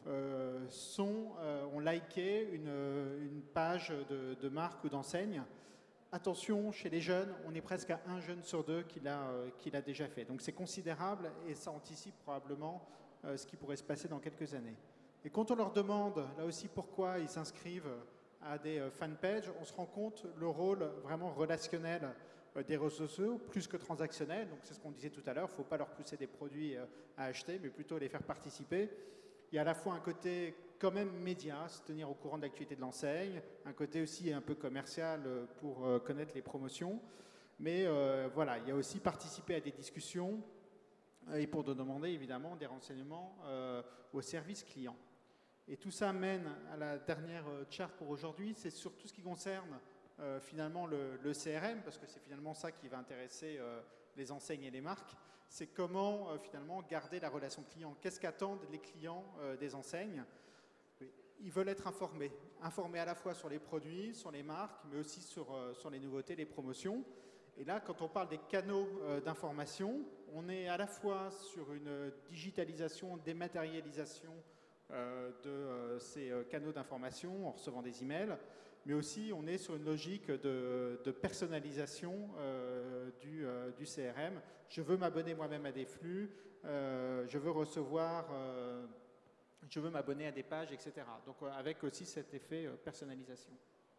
ont liké une page de marque ou d'enseigne. Attention, chez les jeunes, on est presque à 1 jeune sur 2 qui l'a déjà fait. Donc c'est considérable et ça anticipe probablement ce qui pourrait se passer dans quelques années. Et quand on leur demande, là aussi, pourquoi ils s'inscrivent à des fanpages, on se rend compte le rôle vraiment relationnel des réseaux sociaux, plus que transactionnel. Donc c'est ce qu'on disait tout à l'heure, il ne faut pas leur pousser des produits à acheter, mais plutôt les faire participer. Il y a à la fois un côté quand même média, se tenir au courant de l'actualité de l'enseigne, un côté aussi un peu commercial pour connaître les promotions. Mais voilà, il y a aussi participer à des discussions et pour demander évidemment des renseignements au service client. Et tout ça mène à la dernière charte pour aujourd'hui, c'est sur tout ce qui concerne finalement le CRM, parce que c'est finalement ça qui va intéresser les enseignes et les marques, c'est comment finalement garder la relation client. Qu'est-ce qu'attendent les clients des enseignes? Ils veulent être informés à la fois sur les produits, sur les marques, mais aussi sur les nouveautés, les promotions. Et là, quand on parle des canaux d'information, on est à la fois sur une digitalisation, dématérialisation de ces canaux d'information en recevant des emails, mais aussi on est sur une logique de personnalisation du CRM. Je veux m'abonner moi-même à des flux, je veux recevoir, je veux m'abonner à des pages, etc. Donc avec aussi cet effet personnalisation.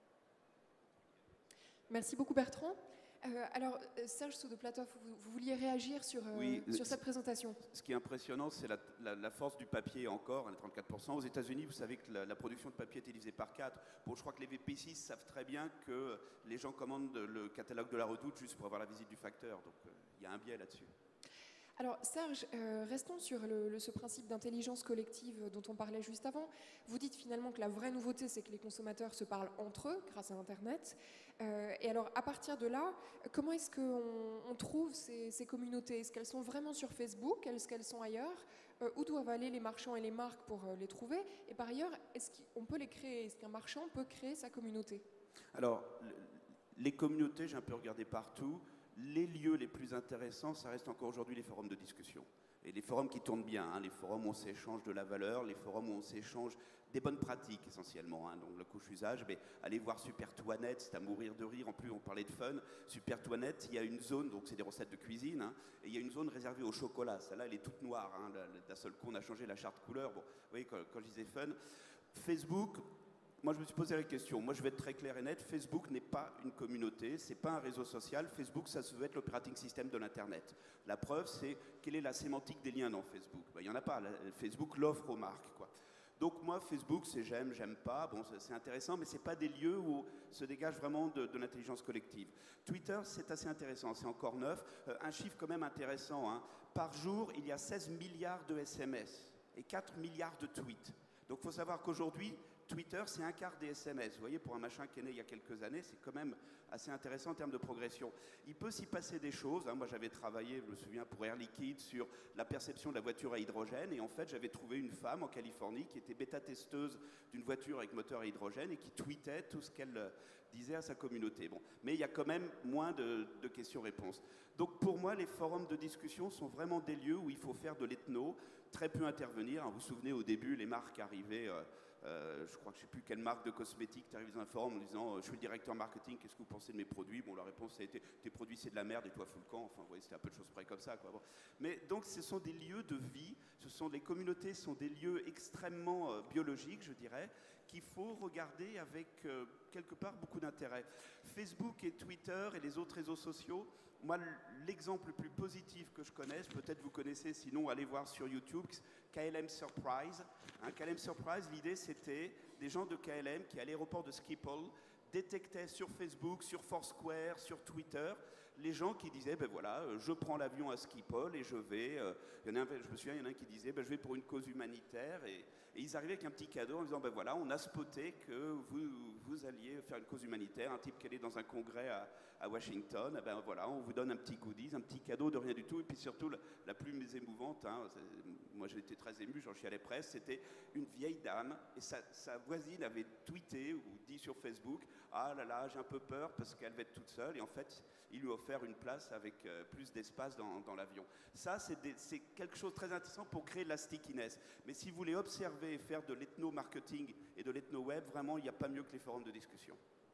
Merci beaucoup Bertrand. Alors, Serge Soudoplatov, vous vouliez réagir sur cette présentation. Ce qui est impressionnant, c'est la force du papier encore, les 34%. Aux États-Unis, vous savez que la production de papier est divisée par 4. Bon, je crois que les VP6 savent très bien que les gens commandent le catalogue de la Redoute juste pour avoir la visite du facteur. Donc, il y a un biais là-dessus. Alors Serge, restons sur ce principe d'intelligence collective dont on parlait juste avant. Vous dites finalement que la vraie nouveauté, c'est que les consommateurs se parlent entre eux grâce à Internet. Et alors à partir de là, comment est-ce qu'on trouve ces communautés? Est-ce qu'elles sont vraiment sur Facebook? Est-ce qu'elles sont ailleurs? Où doivent aller les marchands et les marques pour les trouver? Et par ailleurs, est-ce qu'on peut les créer? Est-ce qu'un marchand peut créer sa communauté? Alors, les communautés, j'ai un peu regardé partout. Les lieux les plus intéressants, ça reste encore aujourd'hui les forums de discussion. Et les forums qui tournent bien, hein, les forums où on s'échange de la valeur, les forums où on s'échange des bonnes pratiques essentiellement. Hein, donc le couche usage, mais allez voir Super Toinette, c'est à mourir de rire. En plus, on parlait de fun. Super Toinette, il y a une zone, donc c'est des recettes de cuisine, hein, et il y a une zone réservée au chocolat. Celle-là, elle est toute noire. Hein, d'un seul coup, on a changé la charte couleur. Bon, vous voyez, quand je disais fun, Facebook. Moi, je me suis posé la question. Moi, je vais être très clair et net. Facebook n'est pas une communauté, c'est pas un réseau social. Facebook, ça se veut être l'operating system de l'Internet. La preuve, c'est quelle est la sémantique des liens dans Facebook. Ben, il n'y en a pas. Facebook l'offre aux marques, quoi. Donc moi, Facebook, c'est j'aime pas. Bon, c'est intéressant, mais c'est pas des lieux où se dégage vraiment de l'intelligence collective. Twitter, c'est assez intéressant. C'est encore neuf. Un chiffre quand même intéressant. Hein. Par jour, il y a 16 milliards de SMS et 4 milliards de tweets. Donc il faut savoir qu'aujourd'hui, Twitter, c'est un quart des SMS. Vous voyez, pour un machin qui est né il y a quelques années, c'est quand même assez intéressant en termes de progression. Il peut s'y passer des choses. Hein. Moi, j'avais travaillé, je me souviens, pour Air Liquide sur la perception de la voiture à hydrogène. Et en fait, j'avais trouvé une femme en Californie qui était bêta-testeuse d'une voiture avec moteur à hydrogène et qui tweetait tout ce qu'elle disait à sa communauté. Bon. Mais il y a quand même moins de questions-réponses. Donc, pour moi, les forums de discussion sont vraiment des lieux où il faut faire de l'ethno, très peu intervenir. Hein. Vous vous souvenez, au début, les marques arrivaient... je crois que je ne sais plus quelle marque de cosmétiques t'arrive dans un forum en disant je suis le directeur marketing, qu'est-ce que vous pensez de mes produits? Bon, la réponse a été tes produits c'est de la merde et toi fous le camp. Enfin, vous voyez, c'était un peu de choses près comme ça, quoi. Bon. Mais donc, ce sont des lieux de vie, les communautés sont des lieux extrêmement biologiques, je dirais, qu'il faut regarder avec quelque part beaucoup d'intérêt. Facebook et Twitter et les autres réseaux sociaux, moi, l'exemple le plus positif que je connaisse, peut-être vous connaissez, sinon allez voir sur YouTube, KLM Surprise. Hein, KLM Surprise, l'idée c'était des gens de KLM qui à l'aéroport de Schiphol détectaient sur Facebook, sur Foursquare, sur Twitter, les gens qui disaient, ben voilà, je prends l'avion à Schiphol et je vais, je me souviens, il y en a un qui disait, ben je vais pour une cause humanitaire, et ils arrivaient avec un petit cadeau en disant, ben voilà, on a spoté que vous alliez faire une cause humanitaire, un type qui allait dans un congrès à Washington, et ben voilà, on vous donne un petit goodies, un petit cadeau de rien du tout, et puis surtout, la plus émouvante, hein, moi j'étais très ému, j'en chialais presque, c'était une vieille dame, et sa voisine avait tweeté ou dit sur Facebook, ah là là, j'ai un peu peur parce qu'elle va être toute seule, et en fait, il lui a offert une place avec plus d'espace dans l'avion. Ça, c'est quelque chose de très intéressant pour créer de la stickiness. Mais si vous voulez observer et faire de l'ethno-marketing et de l'ethno-web, vraiment, il n'y a pas mieux que les forums de discussion.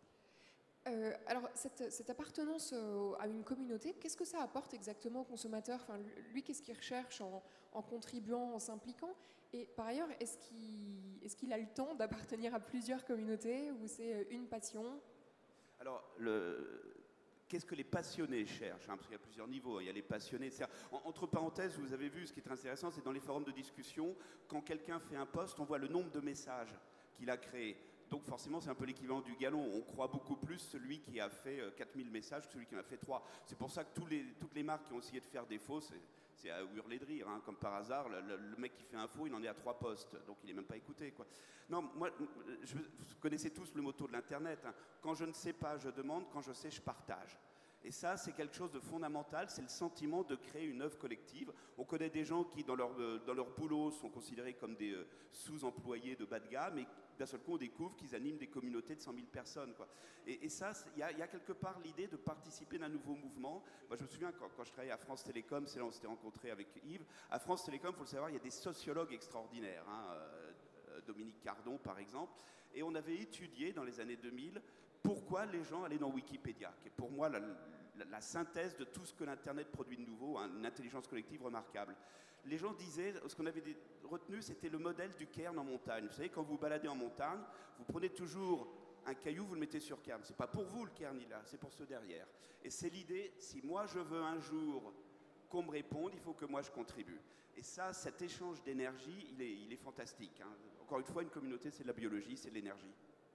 Alors, cette appartenance à une communauté, qu'est-ce que ça apporte exactement au consommateur? Enfin, lui, qu'est-ce qu'il recherche en contribuant, en s'impliquant? Et par ailleurs, est-ce qu'il a le temps d'appartenir à plusieurs communautés ou c'est une passion? Alors, qu'est-ce que les passionnés cherchent, hein, parce qu'il y a plusieurs niveaux, il y a les passionnés, etc. Entre parenthèses, vous avez vu, ce qui est intéressant, c'est dans les forums de discussion, quand quelqu'un fait un post, on voit le nombre de messages qu'il a créés. Donc forcément, c'est un peu l'équivalent du galon. On croit beaucoup plus celui qui a fait 4000 messages que celui qui en a fait 3. C'est pour ça que toutes les marques qui ont essayé de faire des faux, c'est à hurler de rire. Hein. Comme par hasard, le mec qui fait un faux, il en est à 3 posts. Donc il n'est même pas écouté, quoi. Non, moi, vous connaissez tous le motto de l'Internet. Hein. Quand je ne sais pas, je demande. Quand je sais, je partage. Et ça, c'est quelque chose de fondamental, c'est le sentiment de créer une œuvre collective. On connaît des gens qui, dans leur boulot, sont considérés comme des sous-employés de bas de gamme, et d'un seul coup, on découvre qu'ils animent des communautés de 100 000 personnes, quoi. Et ça, il y a quelque part l'idée de participer d'un nouveau mouvement. Moi, je me souviens, quand je travaillais à France Télécom, c'est là où on s'était rencontrés avec Yves. À France Télécom, il faut le savoir, il y a des sociologues extraordinaires, hein, Dominique Cardon, par exemple. Et on avait étudié, dans les années 2000, pourquoi les gens allaient dans Wikipédia, qui est pour moi la synthèse de tout ce que l'Internet produit de nouveau, hein, une intelligence collective remarquable. Les gens disaient, ce qu'on avait retenu, c'était le modèle du cairn en montagne. Vous savez, quand vous baladez en montagne, vous prenez toujours un caillou, vous le mettez sur cairn. C'est pas pour vous le cairn, il est là, c'est pour ceux derrière. Et c'est l'idée, si moi je veux un jour qu'on me réponde, il faut que moi je contribue. Et ça, cet échange d'énergie, il est fantastique. Hein. Encore une fois, une communauté, c'est de la biologie, c'est de l'énergie.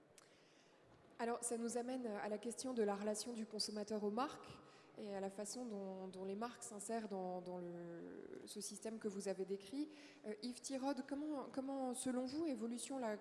Alors, ça nous amène à la question de la relation du consommateur aux marques et à la façon dont les marques s'insèrent dans ce système que vous avez décrit. Yves Tirode, comment selon vous, évolue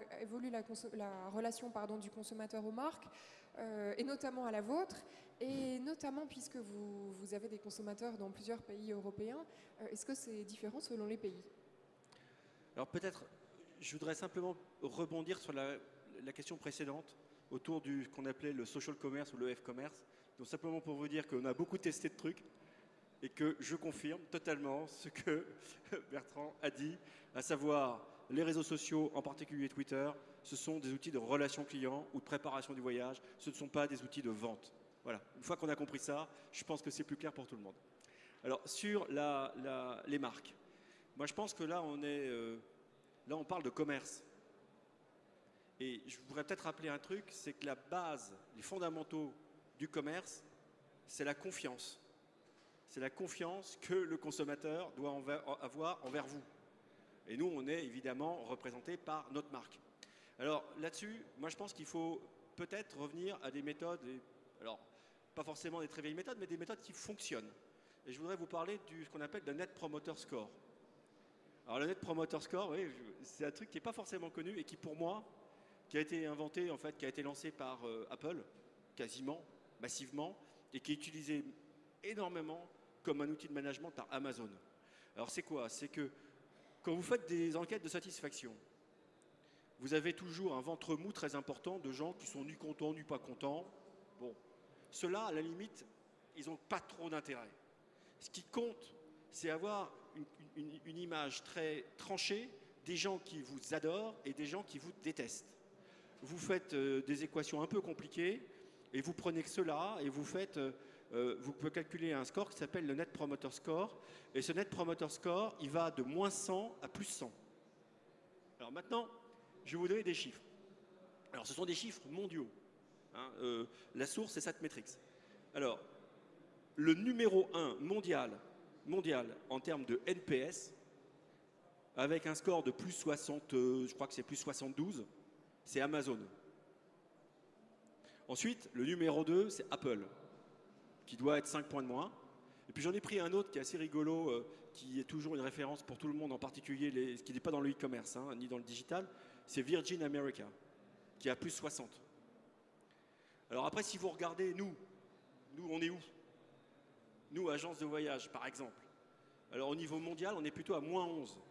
la relation du consommateur aux marques, et notamment à la vôtre, et notamment puisque vous avez des consommateurs dans plusieurs pays européens, est-ce que c'est différent selon les pays? Alors peut-être, je voudrais simplement rebondir sur la question précédente, autour du qu'on appelait le social commerce ou le F-commerce. Donc simplement pour vous dire qu'on a beaucoup testé de trucs et que je confirme totalement ce que Bertrand a dit, à savoir les réseaux sociaux, en particulier Twitter, ce sont des outils de relation client ou de préparation du voyage, ce ne sont pas des outils de vente. Voilà, une fois qu'on a compris ça, je pense que c'est plus clair pour tout le monde. Alors sur les marques, moi je pense que là on parle de commerce. Et je voudrais peut-être rappeler un truc, c'est que la base, les fondamentaux du commerce, c'est la confiance. C'est la confiance que le consommateur doit avoir envers vous. Et nous, on est évidemment représentés par notre marque. Alors là-dessus, moi je pense qu'il faut peut-être revenir à des méthodes, alors pas forcément des très vieilles méthodes, mais des méthodes qui fonctionnent. Et je voudrais vous parler de ce qu'on appelle le Net Promoter Score. Alors le Net Promoter Score, oui, c'est un truc qui n'est pas forcément connu et qui pour moi, qui a été inventé, en fait, qui a été lancé par Apple, quasiment, massivement, et qui est utilisé énormément comme un outil de management par Amazon. Alors c'est quoi? C'est que quand vous faites des enquêtes de satisfaction, vous avez toujours un ventre mou très important de gens qui sont ni contents, ni pas contents. Bon, ceux-là, à la limite, ils n'ont pas trop d'intérêt. Ce qui compte, c'est avoir une image très tranchée des gens qui vous adorent et des gens qui vous détestent. Vous faites des équations un peu compliquées et vous prenez que cela et vous pouvez calculer un score qui s'appelle le Net Promoter Score. Et ce Net Promoter Score, il va de moins 100 à plus 100. Alors maintenant, je vais vous donner des chiffres. Alors ce sont des chiffres mondiaux. Hein, la source, c'est Satmetrix. Alors, le numéro 1 mondial en termes de NPS, avec un score de plus 60, je crois que c'est plus 72, c'est Amazon. Ensuite, le numéro 2, c'est Apple, qui doit être 5 points de moins. Et puis j'en ai pris un autre qui est assez rigolo, qui est toujours une référence pour tout le monde, en particulier ce qui n'est pas dans le e-commerce, hein, ni dans le digital, c'est Virgin America, qui a plus 60. Alors après, si vous regardez, nous on est où? Nous, agence de voyage, par exemple. Alors au niveau mondial, on est plutôt à moins 11.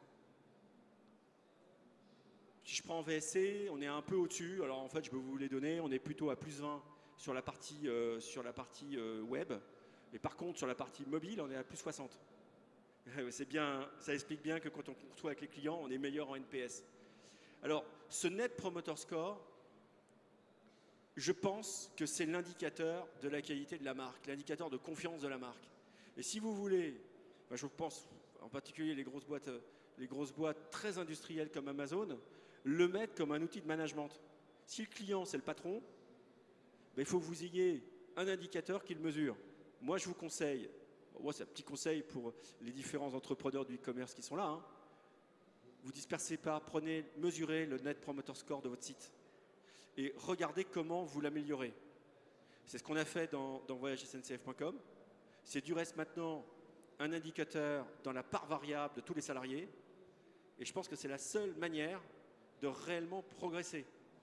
Si je prends VSC, on est un peu au-dessus. Alors en fait, je peux vous les donner. On est plutôt à plus 20 sur la partie web. Et par contre, sur la partie mobile, on est à plus 60. C'est bien, ça explique bien que quand on courtoie avec les clients, on est meilleur en NPS. Alors, ce Net Promoter Score, je pense que c'est l'indicateur de la qualité de la marque, l'indicateur de confiance de la marque. Et si vous voulez, je pense en particulier les grosses boîtes très industrielles comme Amazon, le mettre comme un outil de management. Si le client, c'est le patron, il faut que vous ayez un indicateur qui le mesure. Moi, je vous conseille, moi c'est un petit conseil pour les différents entrepreneurs du e-commerce qui sont là, hein. Vous dispersez pas, mesurez le Net Promoter Score de votre site et regardez comment vous l'améliorez. C'est ce qu'on a fait dans voyagesncf.com. C'est du reste maintenant un indicateur dans la part variable de tous les salariés. Et je pense que c'est la seule manière de réellement progresser.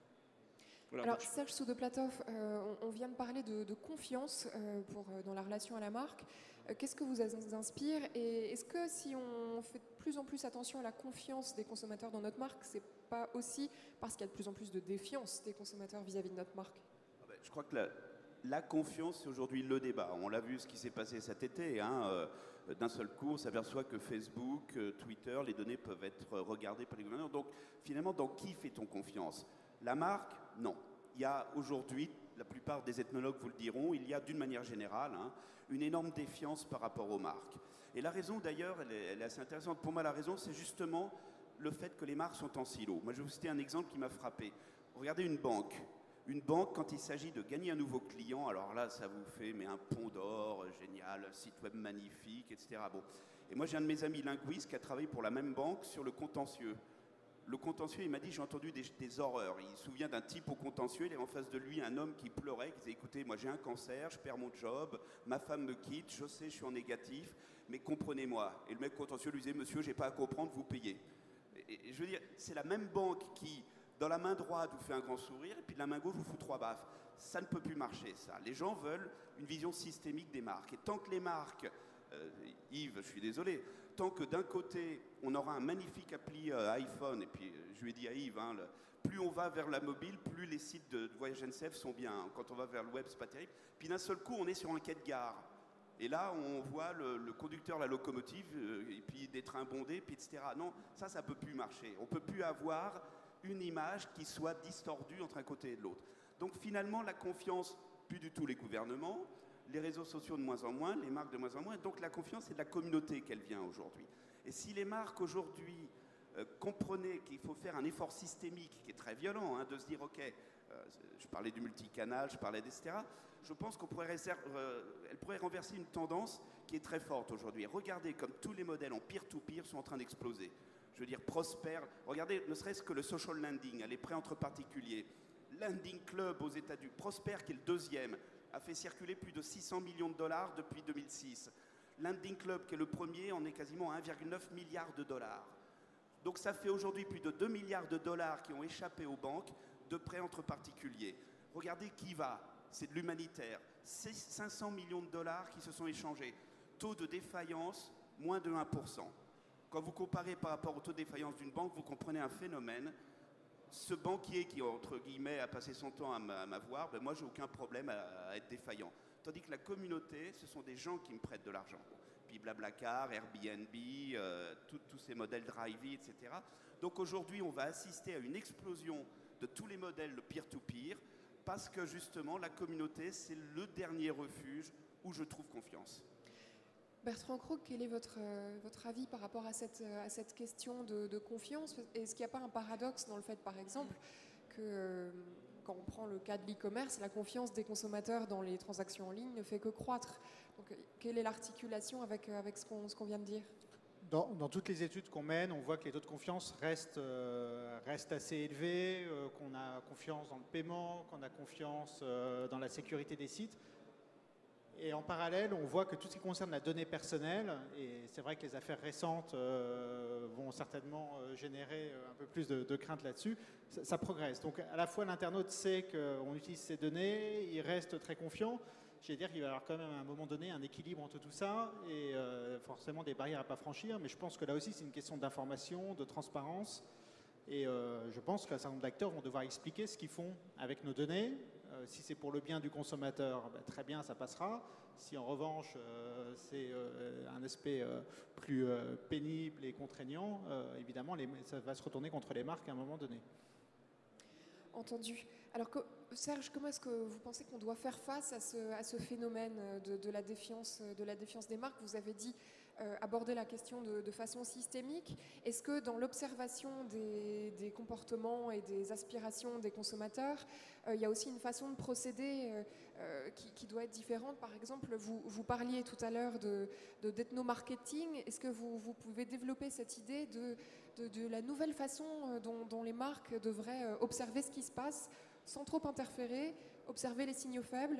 Voilà. Alors Serge Soudoplatov, on vient de parler de confiance dans la relation à la marque. Qu'est-ce que vous inspire et est-ce que si on fait de plus en plus attention à la confiance des consommateurs dans notre marque, c'est pas aussi parce qu'il y a de plus en plus de défiance des consommateurs vis-à-vis de notre marque? Je crois que la confiance, c'est aujourd'hui le débat. On l'a vu ce qui s'est passé cet été. Hein, d'un seul coup, on s'aperçoit que Facebook, Twitter, les données peuvent être regardées par les gouverneurs. Donc finalement, dans qui fait-on confiance? La marque? Non. Il y a aujourd'hui, la plupart des ethnologues vous le diront, il y a d'une manière générale une énorme défiance par rapport aux marques. Et la raison d'ailleurs, elle est assez intéressante. Pour moi, la raison, c'est justement le fait que les marques sont en silo. Moi, je vais vous citer un exemple qui m'a frappé. Regardez une banque. Une banque, quand il s'agit de gagner un nouveau client, alors là, ça vous fait un pont d'or, génial, un site web magnifique, etc. Bon. Et moi, j'ai un de mes amis linguistes qui a travaillé pour la même banque sur le contentieux. Le contentieux, il m'a dit, j'ai entendu des horreurs. Il se souvient d'un type au contentieux, il avait en face de lui un homme qui pleurait, qui disait, écoutez, moi j'ai un cancer, je perds mon job, ma femme me quitte, je sais, je suis en négatif, mais comprenez-moi. Et le mec contentieux lui disait, monsieur, j'ai pas à comprendre, vous payez. Et je veux dire, c'est la même banque qui, dans la main droite, vous fait un grand sourire, et puis de la main gauche, vous fout 3 baffes. Ça ne peut plus marcher, ça. Les gens veulent une vision systémique des marques. Et tant que les marques, Yves, je suis désolé, tant que d'un côté, on aura un magnifique appli iPhone, et puis je lui ai dit à Yves, plus on va vers la mobile, plus les sites de Voyage SNCF sont bien. Quand on va vers le web, c'est pas terrible. Puis d'un seul coup, on est sur un quai de gare. Et là, on voit le conducteur, la locomotive, et puis des trains bondés, puis etc. Non, ça peut plus marcher. On peut plus avoir une image qui soit distordue entre un côté et de l'autre. Donc finalement, la confiance, plus du tout les gouvernements, les réseaux sociaux de moins en moins, les marques de moins en moins. Donc la confiance, c'est de la communauté qu'elle vient aujourd'hui. Et si les marques aujourd'hui comprenaient qu'il faut faire un effort systémique qui est très violent, de se dire, ok, je parlais du multicanal, je parlais d'etc., je pense qu'elle pourrait renverser une tendance qui est très forte aujourd'hui. Regardez comme tous les modèles en peer-to-peer sont en train d'exploser. Je veux dire, Prosper, regardez, ne serait-ce que le social lending, les prêts entre particuliers. Lending Club aux États-Unis, Prosper qui est le deuxième, a fait circuler plus de 600 millions de dollars depuis 2006. Lending Club, qui est le premier, en est quasiment à 1,9 milliard de dollars. Donc ça fait aujourd'hui plus de 2 milliards de dollars qui ont échappé aux banques de prêts entre particuliers. Regardez Kiva, c'est de l'humanitaire. C'est 500 millions de dollars qui se sont échangés. Taux de défaillance, moins de 1%. Quand vous comparez par rapport au taux de défaillance d'une banque, vous comprenez un phénomène. Ce banquier qui, entre guillemets, a passé son temps à m'avoir, moi, j'ai aucun problème à être défaillant. Tandis que la communauté, ce sont des gens qui me prêtent de l'argent. Puis Blablacar, Airbnb, tous ces modèles Drivey, etc. Donc aujourd'hui, on va assister à une explosion de tous les modèles de peer-to-peer parce que justement, la communauté, c'est le dernier refuge où je trouve confiance. Bertrand Krog, quel est votre avis par rapport à cette question de confiance? Est-ce qu'il n'y a pas un paradoxe dans le fait, par exemple, que quand on prend le cas de l'e-commerce, la confiance des consommateurs dans les transactions en ligne ne fait que croître? Donc, quelle est l'articulation avec ce qu'on vient de dire? Dans toutes les études qu'on mène, on voit que les taux de confiance restent assez élevés, qu'on a confiance dans le paiement, qu'on a confiance dans la sécurité des sites. Et en parallèle, on voit que tout ce qui concerne la donnée personnelle, et c'est vrai que les affaires récentes vont certainement générer un peu plus de crainte là-dessus, ça progresse. Donc à la fois l'internaute sait qu'on utilise ces données, il reste très confiant. Je vais dire qu'il va y avoir quand même à un moment donné un équilibre entre tout ça et forcément des barrières à ne pas franchir. Mais je pense que là aussi c'est une question d'information, de transparence. Et je pense qu'un certain nombre d'acteurs vont devoir expliquer ce qu'ils font avec nos données. Si c'est pour le bien du consommateur, très bien, ça passera. Si en revanche c'est un aspect plus pénible et contraignant, évidemment, ça va se retourner contre les marques à un moment donné. Entendu. Alors, Serge, comment est-ce que vous pensez qu'on doit faire face à ce phénomène de la défiance des marques? Vous avez dit aborder la question de façon systémique. Est-ce que dans l'observation des comportements et des aspirations des consommateurs, il y a aussi une façon de procéder qui doit être différente? Par exemple, vous parliez tout à l'heure d'ethno-marketing. Est-ce que vous pouvez développer cette idée de la nouvelle façon dont les marques devraient observer ce qui se passe sans trop interférer, observer les signaux faibles?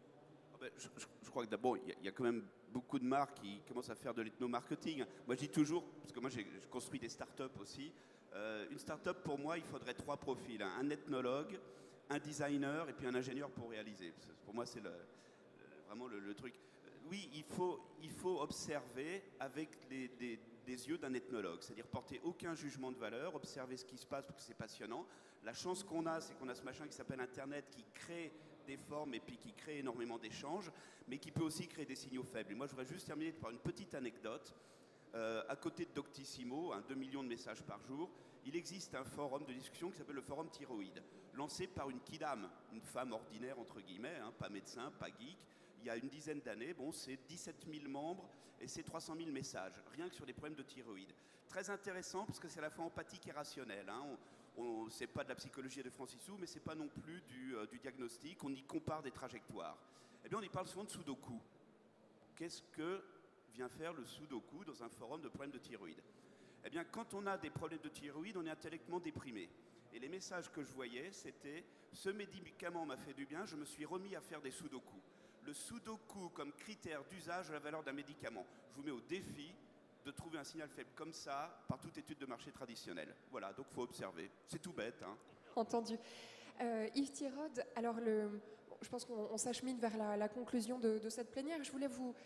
Je crois que d'abord, il y a quand même beaucoup de marques qui commencent à faire de l'ethno-marketing. Moi, je dis toujours, parce que moi, je construis des startups aussi, une startup, pour moi, il faudrait 3 profils. Un ethnologue, un designer et puis un ingénieur pour réaliser. Pour moi, c'est vraiment le truc. Oui, il faut observer avec des yeux d'un ethnologue, c'est-à-dire porter aucun jugement de valeur, observer ce qui se passe parce que c'est passionnant. La chance qu'on a, c'est qu'on a ce machin qui s'appelle Internet qui crée des formes et puis qui crée énormément d'échanges, mais qui peut aussi créer des signaux faibles. Et moi, je voudrais juste terminer par une petite anecdote. À côté de Doctissimo, 2 millions de messages par jour, il existe un forum de discussion qui s'appelle le forum Thyroïde, lancé par une kidam, une femme ordinaire, entre guillemets, pas médecin, pas geek. Il y a une dizaine d'années, c'est 17 000 membres et c'est 300 000 messages, rien que sur des problèmes de thyroïde. Très intéressant parce que c'est à la fois empathique et rationnel. C'est pas de la psychologie de Francisou, mais c'est pas non plus du diagnostic. On y compare des trajectoires. Eh bien, on y parle souvent de sudoku. Qu'est-ce que vient faire le sudoku dans un forum de problèmes de thyroïde? Eh bien, quand on a des problèmes de thyroïde, on est intellectuellement déprimé. Et les messages que je voyais, c'était « Ce médicament m'a fait du bien, je me suis remis à faire des sudoku ». Le sudoku comme critère d'usage de la valeur d'un médicament. Je vous mets au défi de trouver un signal faible comme ça par toute étude de marché traditionnelle. Voilà, donc il faut observer. C'est tout bête. Entendu. Yves Thiraud, alors je pense qu'on s'achemine vers la conclusion de cette plénière. Je voulais vous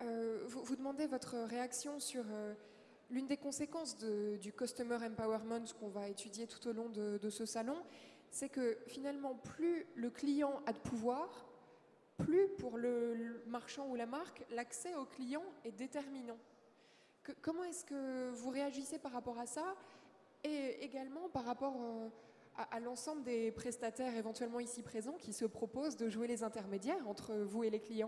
demander votre réaction sur l'une des conséquences du Customer Empowerment qu'on va étudier tout au long de ce salon. C'est que finalement, plus le client a de pouvoir, plus pour le marchand ou la marque, l'accès au client est déterminant. Comment est-ce que vous réagissez par rapport à ça et également par rapport à l'ensemble des prestataires éventuellement ici présents qui se proposent de jouer les intermédiaires entre vous et les clients?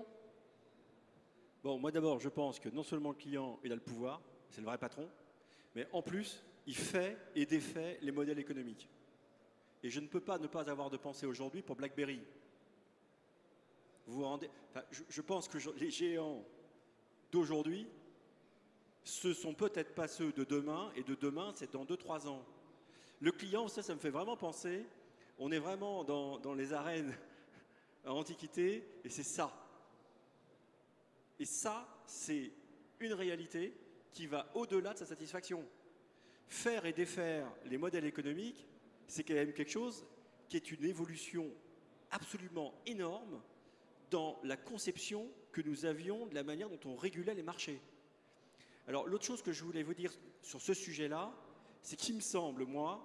Bon, moi d'abord, je pense que non seulement le client il a le pouvoir, c'est le vrai patron, mais en plus, il fait et défait les modèles économiques. Et je ne peux pas ne pas avoir de pensée aujourd'hui pour BlackBerry. Vous vous rendez, je pense que les géants d'aujourd'hui, ce sont peut-être pas ceux de demain, et de demain, c'est dans 2-3 ans. Le client, ça me fait vraiment penser, on est vraiment dans les arènes à Antiquité, et c'est ça. Et ça, c'est une réalité qui va au-delà de sa satisfaction. Faire et défaire les modèles économiques, c'est quand même quelque chose qui est une évolution absolument énorme dans la conception que nous avions de la manière dont on régulait les marchés. Alors, l'autre chose que je voulais vous dire sur ce sujet-là, c'est qu'il me semble, moi,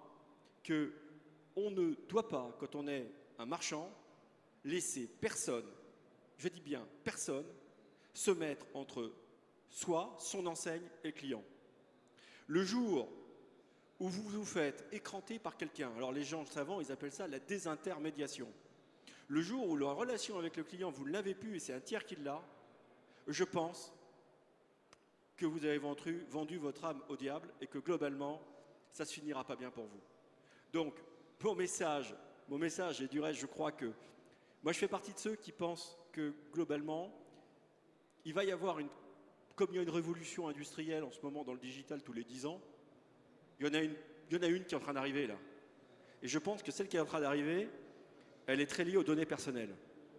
qu'on ne doit pas, quand on est un marchand, laisser personne, je dis bien personne, se mettre entre soi, son enseigne et le client. Le jour où vous vous faites écranter par quelqu'un, alors les gens savants, ils appellent ça la désintermédiation. Le jour où la relation avec le client, vous ne l'avez plus et c'est un tiers qui l'a, je pense que vous avez vendu votre âme au diable et que globalement, ça ne se finira pas bien pour vous. Donc, mon message, et du reste, je crois que moi, je fais partie de ceux qui pensent que globalement, il va y avoir comme il y a une révolution industrielle en ce moment dans le digital tous les 10 ans, il y en a une qui est en train d'arriver là. Et je pense que celle qui est en train d'arriver, elle est très liée aux données personnelles.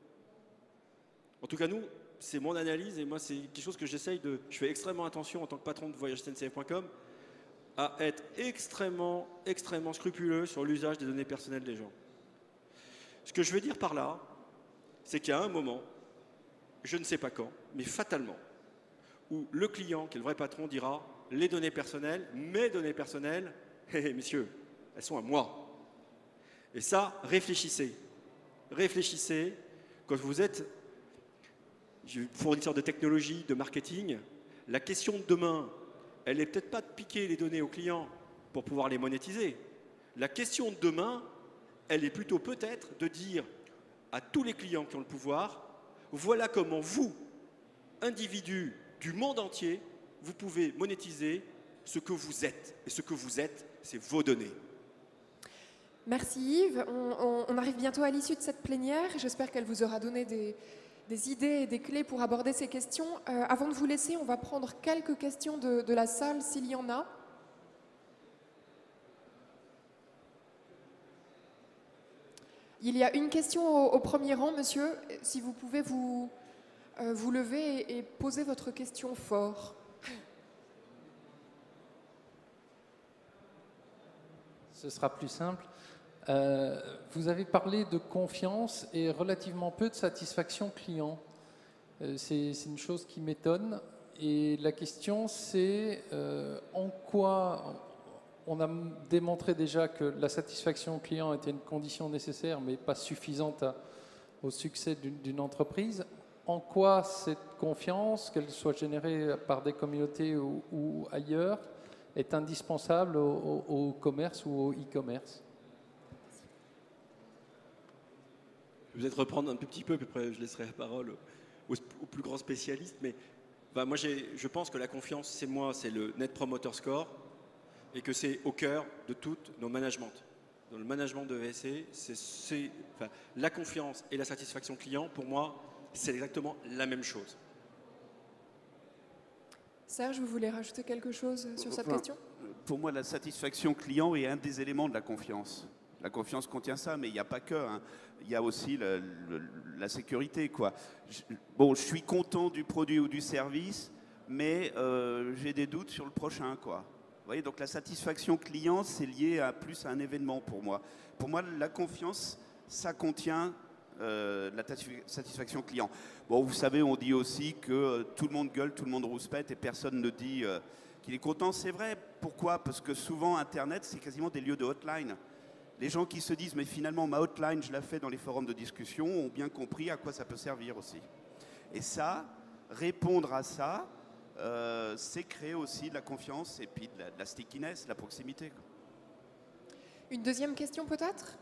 En tout cas, nous, c'est mon analyse et moi, c'est quelque chose que je fais extrêmement attention en tant que patron de voyagesNCF.com à être extrêmement scrupuleux sur l'usage des données personnelles des gens. Ce que je veux dire par là, c'est qu'il y a un moment, je ne sais pas quand, mais fatalement, où le client, qui est le vrai patron, dira « les données personnelles, mes données personnelles, messieurs, elles sont à moi ». Et ça, réfléchissez. Réfléchissez, quand vous êtes fournisseur de technologie, de marketing, la question de demain, elle n'est peut-être pas de piquer les données aux clients pour pouvoir les monétiser. La question de demain, elle est plutôt peut-être de dire à tous les clients qui ont le pouvoir, voilà comment vous, individus du monde entier, vous pouvez monétiser ce que vous êtes. Et ce que vous êtes, c'est vos données. Merci Yves. On arrive bientôt à l'issue de cette plénière. J'espère qu'elle vous aura donné des idées et des clés pour aborder ces questions. Avant de vous laisser, on va prendre quelques questions de la salle, s'il y en a. Il y a une question au premier rang, monsieur. Si vous pouvez vous lever et poser votre question fort. Ce sera plus simple. Vous avez parlé de confiance et relativement peu de satisfaction client. C'est une chose qui m'étonne. Et la question, c'est en quoi on a démontré déjà que la satisfaction client était une condition nécessaire, mais pas suffisante au succès d'une entreprise. En quoi cette confiance, qu'elle soit générée par des communautés ou ailleurs, est indispensable au commerce ou au e-commerce? Je vais peut-être reprendre un petit peu, puis après je laisserai la parole aux plus grands spécialistes. Mais moi, je pense que la confiance, c'est le Net Promoter Score, et que c'est au cœur de tout nos managements. Dans le management de VSE, la confiance et la satisfaction client, pour moi, c'est exactement la même chose. Serge, vous voulez rajouter quelque chose sur cette question? Pour moi, la satisfaction client est un des éléments de la confiance. La confiance contient ça, mais il n'y a pas que. Hein. Il y a aussi la sécurité, quoi. Je suis content du produit ou du service, mais j'ai des doutes sur le prochain, quoi. Vous voyez, donc la satisfaction client, c'est lié plus à un événement pour moi. Pour moi, la confiance, ça contient la satisfaction client. Bon, vous savez, on dit aussi que tout le monde gueule, tout le monde rouspète et personne ne dit qu'il est content. C'est vrai. Pourquoi? Parce que souvent, Internet, c'est quasiment des lieux de hotline. Les gens qui se disent, mais finalement, ma hotline, je la fais dans les forums de discussion, ont bien compris à quoi ça peut servir aussi. Et ça, répondre à ça, c'est créer aussi de la confiance et puis de la stickiness, de la proximité, quoi. Une deuxième question peut-être?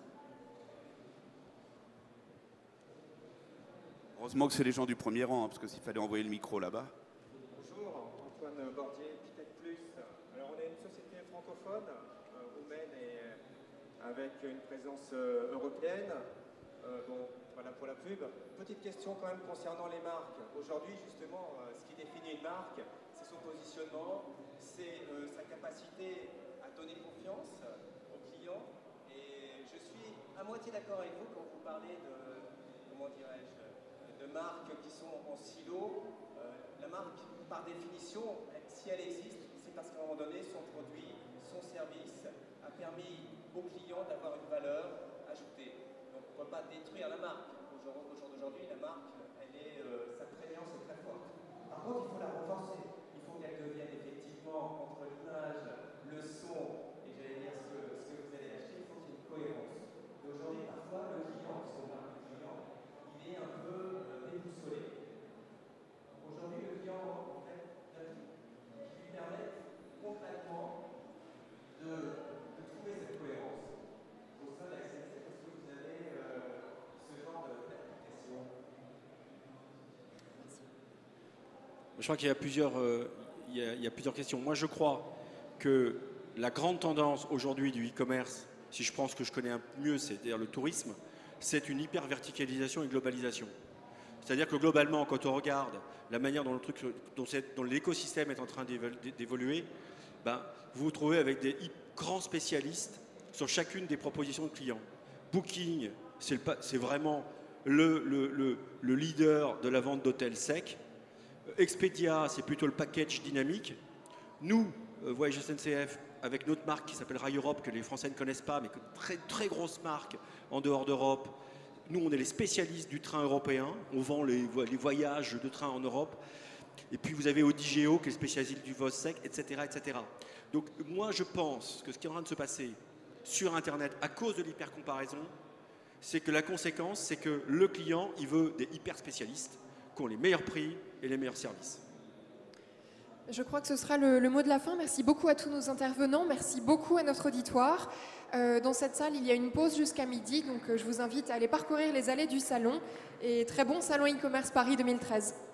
Heureusement que c'est les gens du premier rang, hein, parce que s'il fallait envoyer le micro là-bas. Bonjour, Antoine Bordier, Pitec Plus. Alors on est une société francophone, roumaine et avec une présence européenne. Voilà pour la pub. Petite question quand même concernant les marques. Aujourd'hui, justement, ce qui définit une marque, c'est son positionnement, c'est sa capacité à donner confiance aux clients. Et je suis à moitié d'accord avec vous quand vous parlez de, comment dirais-je, de marques qui sont en silo. La marque, par définition, si elle existe, c'est parce qu'à un moment donné, son produit, son service a permis aux clients d'avoir une valeur ajoutée. Donc on ne peut pas détruire la marque. Au jour d'aujourd'hui, la marque, sa présence est très forte. Par contre, il faut la renforcer. Il faut qu'elle devienne effectivement, entre l'image, le son, et j'allais dire ce que vous allez acheter, il faut qu'il y ait une cohérence. Et aujourd'hui, parfois, le client, son marque client, il est un peu déboussolé. Aujourd'hui, le client, en fait, qui lui permet concrètement de trouver cette cohérence au sein de la SNCF. Est-ce que vous avez ce genre d'application? Je crois qu'il y a plusieurs questions. Moi, je crois que la grande tendance aujourd'hui du e-commerce, si je pense que je connais un peu mieux, c'est-à-dire le tourisme, c'est une hyper-verticalisation et globalisation. C'est-à-dire que globalement, quand on regarde la manière dont l'écosystème est en train d'évoluer, vous vous trouvez avec des grands spécialistes sur chacune des propositions de clients. Booking, c'est vraiment le leader de la vente d'hôtels secs. Expedia, c'est plutôt le package dynamique. Nous, Voyage SNCF, avec notre marque qui s'appelle Rail Europe, que les Français ne connaissent pas, mais que très, très grosse marque en dehors d'Europe. Nous, on est les spécialistes du train européen. On vend les voyages de train en Europe. Et puis, vous avez Odigeo, qui est le spécialiste du vol sec, etc., etc. Donc, moi, je pense que ce qui est en train de se passer sur Internet, à cause de l'hyper-comparaison, c'est que la conséquence, c'est que le client, il veut des hyper-spécialistes qui ont les meilleurs prix et les meilleurs services. Je crois que ce sera le mot de la fin. Merci beaucoup à tous nos intervenants. Merci beaucoup à notre auditoire. Dans cette salle, il y a une pause jusqu'à midi. Donc, je vous invite à aller parcourir les allées du salon. Et très bon Salon e-commerce Paris 2013.